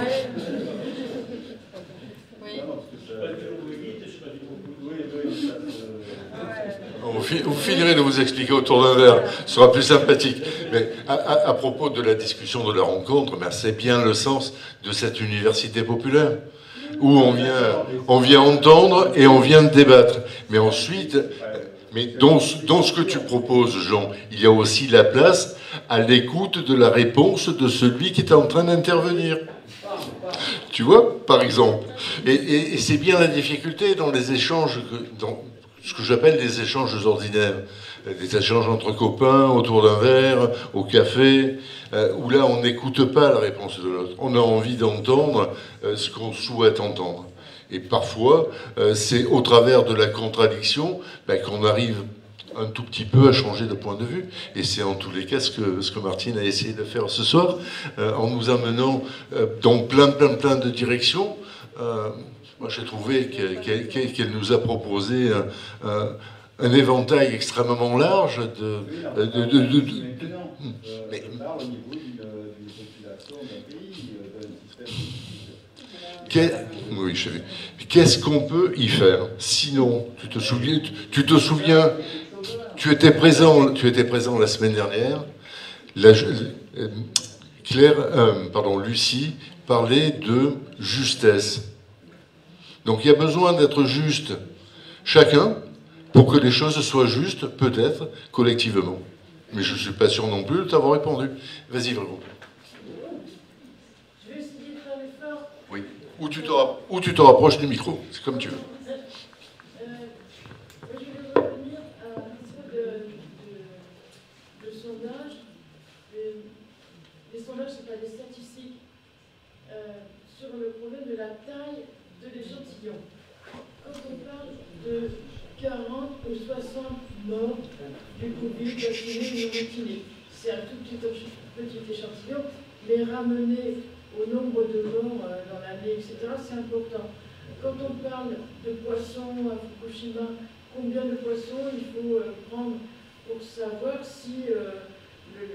Vous finirez de vous expliquer autour d'un verre, ce sera plus sympathique. Mais à, à, à propos de la discussion de la rencontre, ben c'est bien le sens de cette université populaire. où on vient, on vient entendre et on vient débattre. Mais ensuite, mais dans, dans ce que tu proposes, Jean, il y a aussi la place à l'écoute de la réponse de celui qui est en train d'intervenir. Tu vois, par exemple. Et, et, et c'est bien la difficulté dans les échanges, dans ce que j'appelle les échanges ordinaires, des échanges entre copains, autour d'un verre, au café, euh, où là, on n'écoute pas la réponse de l'autre. On a envie d'entendre euh, ce qu'on souhaite entendre. Et parfois, euh, c'est au travers de la contradiction ben, qu'on arrive un tout petit peu à changer de point de vue. Et c'est en tous les cas ce que, ce que Martine a essayé de faire ce soir, euh, en nous amenant euh, dans plein, plein, plein de directions. Euh, moi, j'ai trouvé qu'elle, qu'elle, qu'elle nous a proposé un, un, un éventail extrêmement large de... de, de, de, de, de mais, au niveau d'une population d'un pays, d'un système Quel, oui, je sais. Qu'est-ce qu'on peut y faire? Sinon, tu te souviens, tu, tu te souviens, tu étais présent, tu étais présent la semaine dernière. La, euh, Claire, euh, pardon, Lucie parlait de justesse. Donc il y a besoin d'être juste, chacun, pour que les choses soient justes, peut-être collectivement. Mais je ne suis pas sûr non plus de t'avoir répondu. Vas-y, Virgo. Je vais essayer de faire l'effort. Oui. Ou tu te, ou tu te rapproches du micro, c'est comme tu veux. Euh, je vais revenir à un peu de, de, de sondage. Les, les sondages, ce n'est pas des statistiques euh, sur le problème de la taille de l'échantillon. Quand on parle de quarante ou soixante morts du Covid vaccinés ou non vaccinés, c'est un tout petit, petit échantillon, mais ramené au nombre de morts euh, dans l'année, et cetera, c'est important. Quand on parle de poissons à Fukushima, combien de poissons il faut euh, prendre pour savoir si euh, le,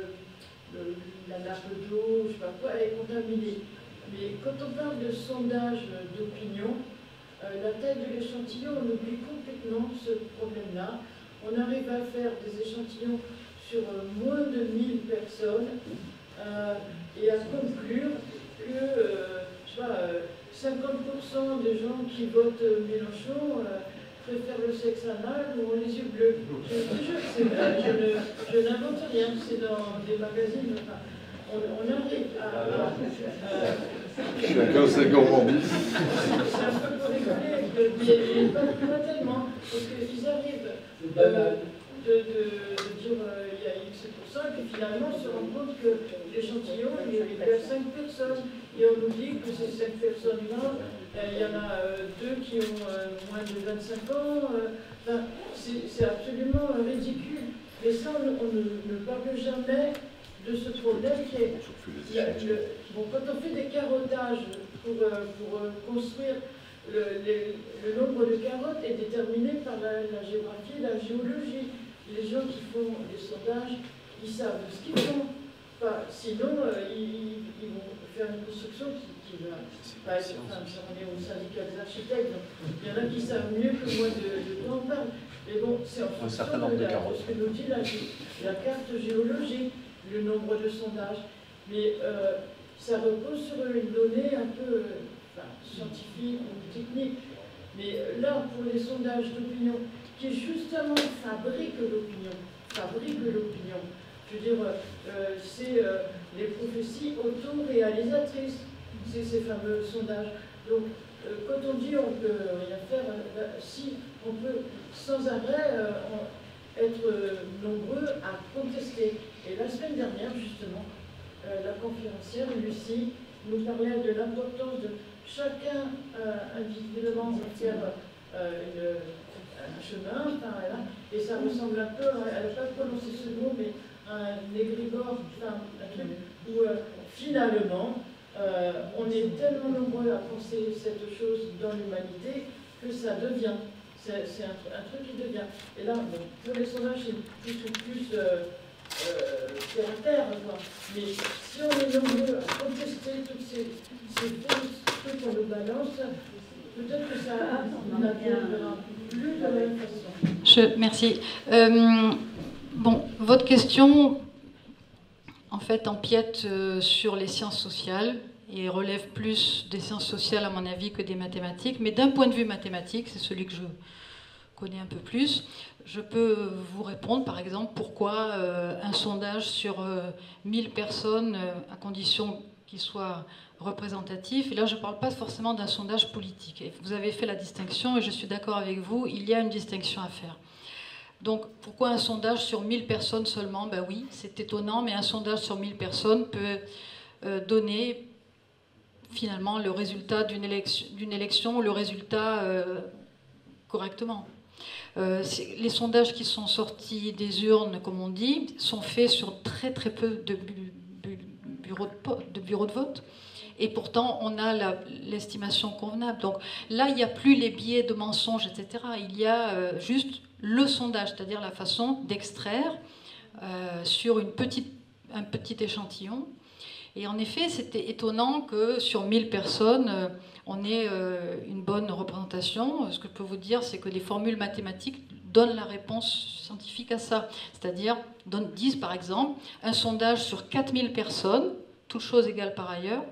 le, le, la nappe d'eau, je ne sais pas quoi, est contaminée. Mais quand on parle de sondage d'opinion, euh, la taille de l'échantillon, on oublie complètement ce problème-là. On arrive à faire des échantillons sur euh, moins de mille personnes euh, et à conclure que euh, je sais pas, euh, cinquante pour cent des gens qui votent Mélenchon euh, préfèrent le sexe anal ou ont les yeux bleus. Je te jure, c'est vrai, je, ne, je n'invente rien, c'est dans des magazines. Enfin, on, on arrive à... à euh, Chacun ses gourmandises. C'est un peu pour rigoler, mais pas, pas tellement, parce qu'ils arrivent euh, de, de, de dire euh, il y a X pour cent, et puis finalement on se rend compte que l'échantillon, il y a cinq personnes, et on nous dit que ces cinq personnes-là, euh, il y en a euh, deux qui ont euh, moins de vingt-cinq ans, euh, enfin, c'est absolument euh, ridicule. Mais ça, on, on ne, ne parle jamais de ce problème qui est... Il y a le, bon, quand on fait des carottages pour, euh, pour euh, construire, le, les, le nombre de carottes est déterminé par la, la géographie et la géologie. Les gens qui font des sondages, ils savent ce qu'ils font. Enfin, sinon, euh, ils, ils vont faire une construction qui, qui va... Pas être, enfin, on est au syndicat des architectes, donc il y en a qui savent mieux que moi de, de quoi on parle. Mais bon, c'est en fonction de, de, la, de ce que nous dit la, la carte géologique, le nombre de sondages. Mais euh, ça repose sur une donnée un peu euh, enfin, scientifique ou technique. Mais euh, là, pour les sondages d'opinion, qui justement fabriquent l'opinion, fabriquent l'opinion, je veux dire, euh, c'est euh, les prophéties auto-réalisatrices, c'est ces fameux sondages. Donc, euh, quand on dit on peut rien faire, euh, si on peut sans arrêt euh, on, être nombreux à contester. Et la semaine dernière, justement, euh, la conférencière, Lucie, nous parlait de l'importance de chacun euh, individuellement faire euh, une, un chemin, enfin, là, et ça ressemble un peu, elle n'a pas prononcé ce mot, mais un égrégore, enfin, un truc où euh, finalement, euh, on est tellement nombreux à penser cette chose dans l'humanité que ça devient. C'est un, un truc qui devient. Et là, bon, pour les sondages, c'est plus ou plus euh, euh, terre à terre, quoi. Mais si on est nombreux à contester tous ces, ces trucs qu'on nous balance, peut-être que ça n'adviendra plus de la même façon. Je, merci. Euh, bon, votre question, en fait, empiète euh, sur les sciences sociales et relève plus des sciences sociales, à mon avis, que des mathématiques. Mais d'un point de vue mathématique, c'est celui que je connais un peu plus, je peux vous répondre, par exemple, pourquoi euh, un sondage sur euh, mille personnes, euh, à condition qu'il soit représentatif, et là je ne parle pas forcément d'un sondage politique. Et vous avez fait la distinction, et je suis d'accord avec vous, il y a une distinction à faire. Donc, pourquoi un sondage sur mille personnes seulement? Ben oui, c'est étonnant, mais un sondage sur mille personnes peut euh, donner finalement le résultat d'une élection, d'une élection, le résultat euh, correctement. Euh, les sondages qui sont sortis des urnes, comme on dit, sont faits sur très très peu de, bu, bu, bureaux, de, de bureaux de vote. Et pourtant, on a l'estimation convenable. Donc là, il n'y a plus les biais de mensonges, et cetera. Il y a euh, juste le sondage, c'est-à-dire la façon d'extraire euh, sur une petite, un petit échantillon. Et en effet, c'était étonnant que sur mille personnes, euh, on ait euh, une bonne représentation. Ce que je peux vous dire, c'est que les formules mathématiques donnent la réponse scientifique à ça. C'est-à-dire, disent par exemple, un sondage sur quatre mille personnes, toutes choses égales par ailleurs,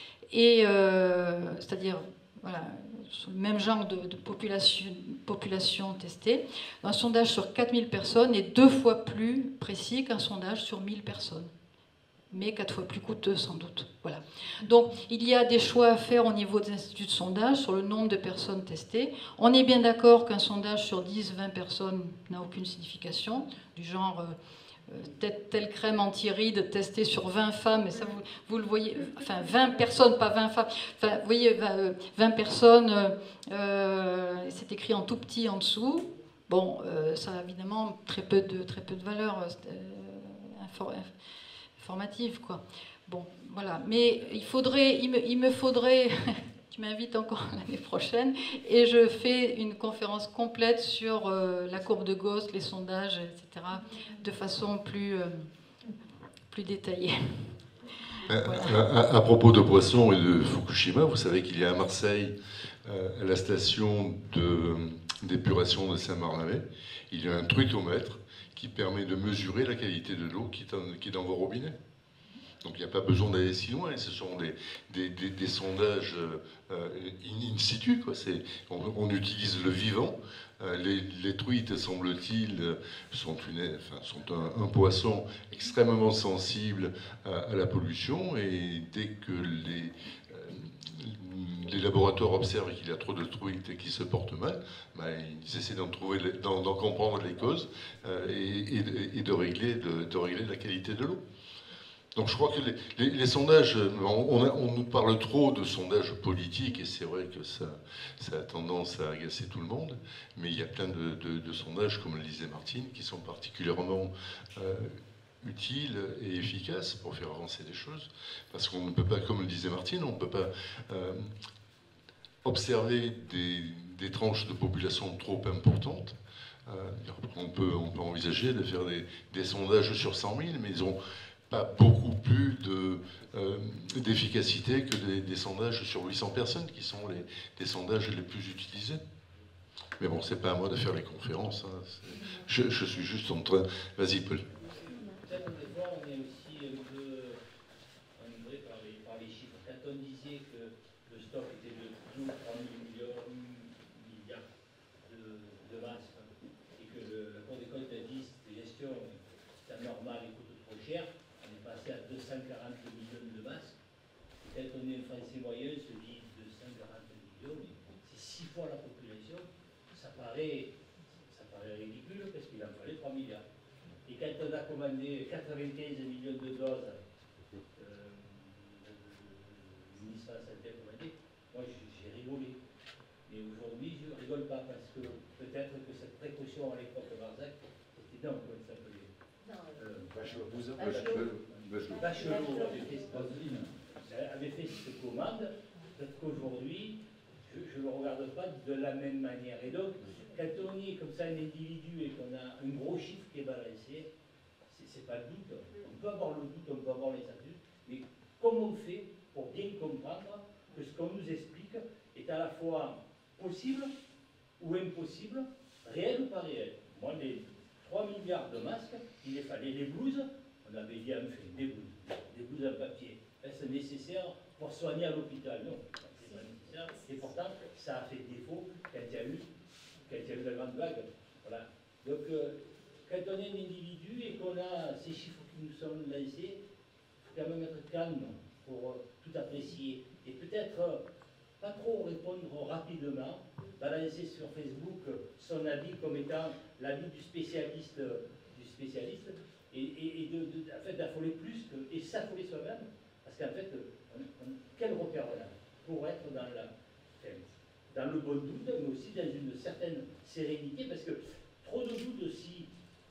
et euh, c'est-à-dire, voilà, sur le même genre de, de population, population testée, un sondage sur quatre mille personnes est deux fois plus précis qu'un sondage sur mille personnes. Mais quatre fois plus coûteux sans doute. Voilà. Donc il y a des choix à faire au niveau des instituts de sondage sur le nombre de personnes testées. On est bien d'accord qu'un sondage sur dix, vingt personnes n'a aucune signification, du genre euh, telle crème anti-rides testée sur vingt femmes, et ça vous, vous le voyez, enfin vingt personnes, pas vingt femmes, enfin vous voyez vingt personnes, euh, c'est écrit en tout petit en dessous. Bon, euh, ça a évidemment très peu de, très peu de valeur euh, infor formative, quoi. Bon, voilà. Mais il faudrait, il me, il me faudrait, tu m'invites encore l'année prochaine, et je fais une conférence complète sur euh, la courbe de Gauss, les sondages, et cetera, de façon plus, euh, plus détaillée. Voilà. À, à, à propos de Poisson et de Fukushima, vous savez qu'il y a à Marseille, euh, à la station d'épuration de, de Saint-Barnabé, il y a un truitomètre qui permet de mesurer la qualité de l'eau qui, qui est dans vos robinets. Donc il n'y a pas besoin d'aller si loin, ce sont des, des, des, des sondages euh, in, in situ, quoi. On, on utilise le vivant. Euh, les, les truites, semble-t-il, sont, une, enfin, sont un, un poisson extrêmement sensible à, à la pollution, et dès que les, euh, les laboratoires observent qu'il y a trop de truites et qu'ils se portent mal, ben, ils essaient d'en trouver, d'en comprendre les causes euh, et, et, et de, régler, de, de régler la qualité de l'eau. Donc je crois que les, les, les sondages, on, a, on nous parle trop de sondages politiques, et c'est vrai que ça, ça a tendance à agacer tout le monde, mais il y a plein de, de, de sondages, comme le disait Martine, qui sont particulièrement euh, utiles et efficaces pour faire avancer les choses, parce qu'on ne peut pas, comme le disait Martine, on ne peut pas euh, observer des, des tranches de population trop importantes. Euh, on, peut, on peut envisager de faire des, des sondages sur cent mille, mais ils ont pas beaucoup plus d'efficacité de, euh, que des, des sondages sur huit cents personnes, qui sont les, les sondages les plus utilisés. Mais bon, c'est pas à moi de faire les conférences. Hein. Je, je suis juste en train... Vas-y, Paul. Peut-être des fois, on est aussi un peu enivré par les, par les chiffres. Quand on disait que le stock était de deux ou trois milliards de, de masques, et que le, la Cour des comptes a dit que la gestion c'est anormal et coûte trop cher, à deux cent quarante millions de masques. Et quand on est un Français moyen, on se dit deux cent quarante millions, c'est six fois la population. Ça paraît, ça paraît ridicule parce qu'il en fallait trois milliards. Et quand on a commandé quatre-vingt-quinze millions de doses, euh, le ministre de la Santé a commandé, moi j'ai rigolé. Mais aujourd'hui, je ne rigole pas parce que peut-être que cette précaution à l'époque de Barzac, c'était non, comment ça s'appelait euh, Bachelot. Bachelot. Bachelot avait fait, avait fait cette commande, peut-être qu'aujourd'hui, je ne le regarde pas de la même manière. Et donc, quand on est comme ça un individu et qu'on a un gros chiffre qui est balancé, c'est pas le doute. On peut avoir le doute, on peut avoir les certitudes, mais comment on fait pour bien comprendre que ce qu'on nous explique est à la fois possible ou impossible, réel ou pas réel. Moi, les trois milliards de masques, il les fallait. Les blouses, on avait dit en fait des blouses, des blouses en papier. Est-ce nécessaire pour soigner à l'hôpital. Non, c'est pas nécessaire. Et pourtant, ça a fait défaut quand il y a eu, quand il y a eu la grande vague. Voilà. Donc, euh, quand on est un individu et qu'on a ces chiffres qui nous sont lancés, il faut quand même être calme pour euh, tout apprécier. Et peut-être euh, pas trop répondre rapidement, balancer sur Facebook son avis comme étant l'avis du spécialiste, du spécialiste et, et, et de, de, en fait, d'affoler plus que, et s'affoler soi-même. Parce qu'en fait, on, on, quel repère on a pour être dans, la, dans le bon doute, mais aussi dans une certaine sérénité, parce que trop de doute aussi,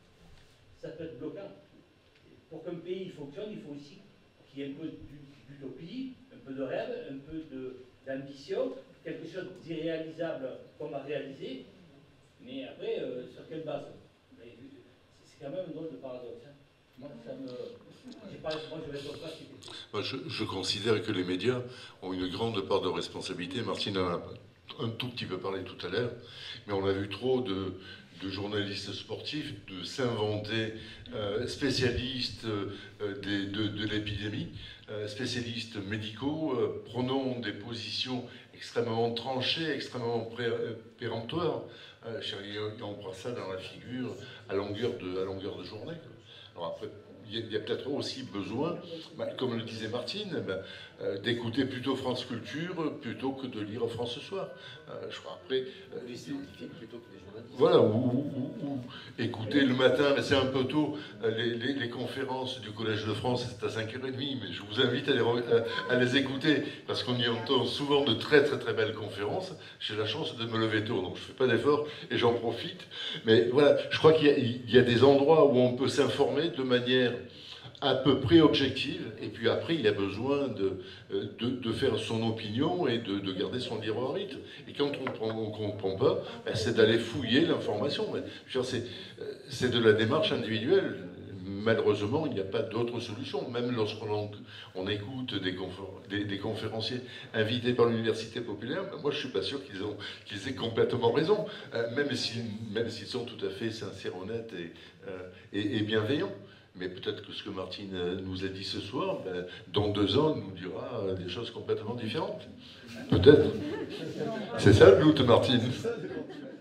ça peut être bloquant. Pour qu'un pays fonctionne, il faut aussi qu'il y ait un peu d'utopie, un peu de rêve, un peu d'ambition, quelque chose d'irréalisable comme à réaliser, mais après, euh, sur quelle base? C'est quand même un drôle de paradoxe. Hein. Moi, ça me... Pas, moi, je réponds pas. Moi, je, je considère que les médias ont une grande part de responsabilité. Martine en a un tout petit peu parlé tout à l'heure, mais on a vu trop de, de journalistes sportifs de s'inventer euh, spécialistes euh, des, de, de l'épidémie, euh, spécialistes médicaux, euh, prenant des positions extrêmement tranchées, extrêmement pré, péremptoires. Euh, on prend ça dans la figure à longueur de, à longueur de journée. Alors après, il y a, a peut-être aussi besoin, bah, comme le disait Martine, bah, euh, d'écouter plutôt France Culture plutôt que de lire France Ce Soir. Euh, je crois après. Euh, les scientifiques plutôt que les journalistes. Voilà, ou, ou, ou écouter le matin, mais c'est un peu tôt, les, les, les conférences du Collège de France, c'est à cinq heures trente, mais je vous invite à les, à, à les écouter, parce qu'on y entend souvent de très très très belles conférences. J'ai la chance de me lever tôt, donc je ne fais pas d'effort et j'en profite. Mais voilà, je crois qu'il y, y a des endroits où on peut s'informer de manière à peu près objective, et puis après il a besoin de, de, de faire son opinion et de, de garder son libre arbitre. Et quand on ne comprend pas, ben c'est d'aller fouiller l'information. C'est de la démarche individuelle. Malheureusement, il n'y a pas d'autre solution. Même lorsqu'on on écoute des, des, des conférenciers invités par l'université populaire, ben moi je ne suis pas sûr qu'ils qu'ils aient complètement raison, euh, même s'ils même s'ils sont tout à fait sincères, honnêtes et, euh, et, et bienveillants. Mais peut-être que ce que Martine nous a dit ce soir, ben, dans deux ans, elle nous dira des choses complètement différentes. Peut-être. C'est ça le doute, Martine.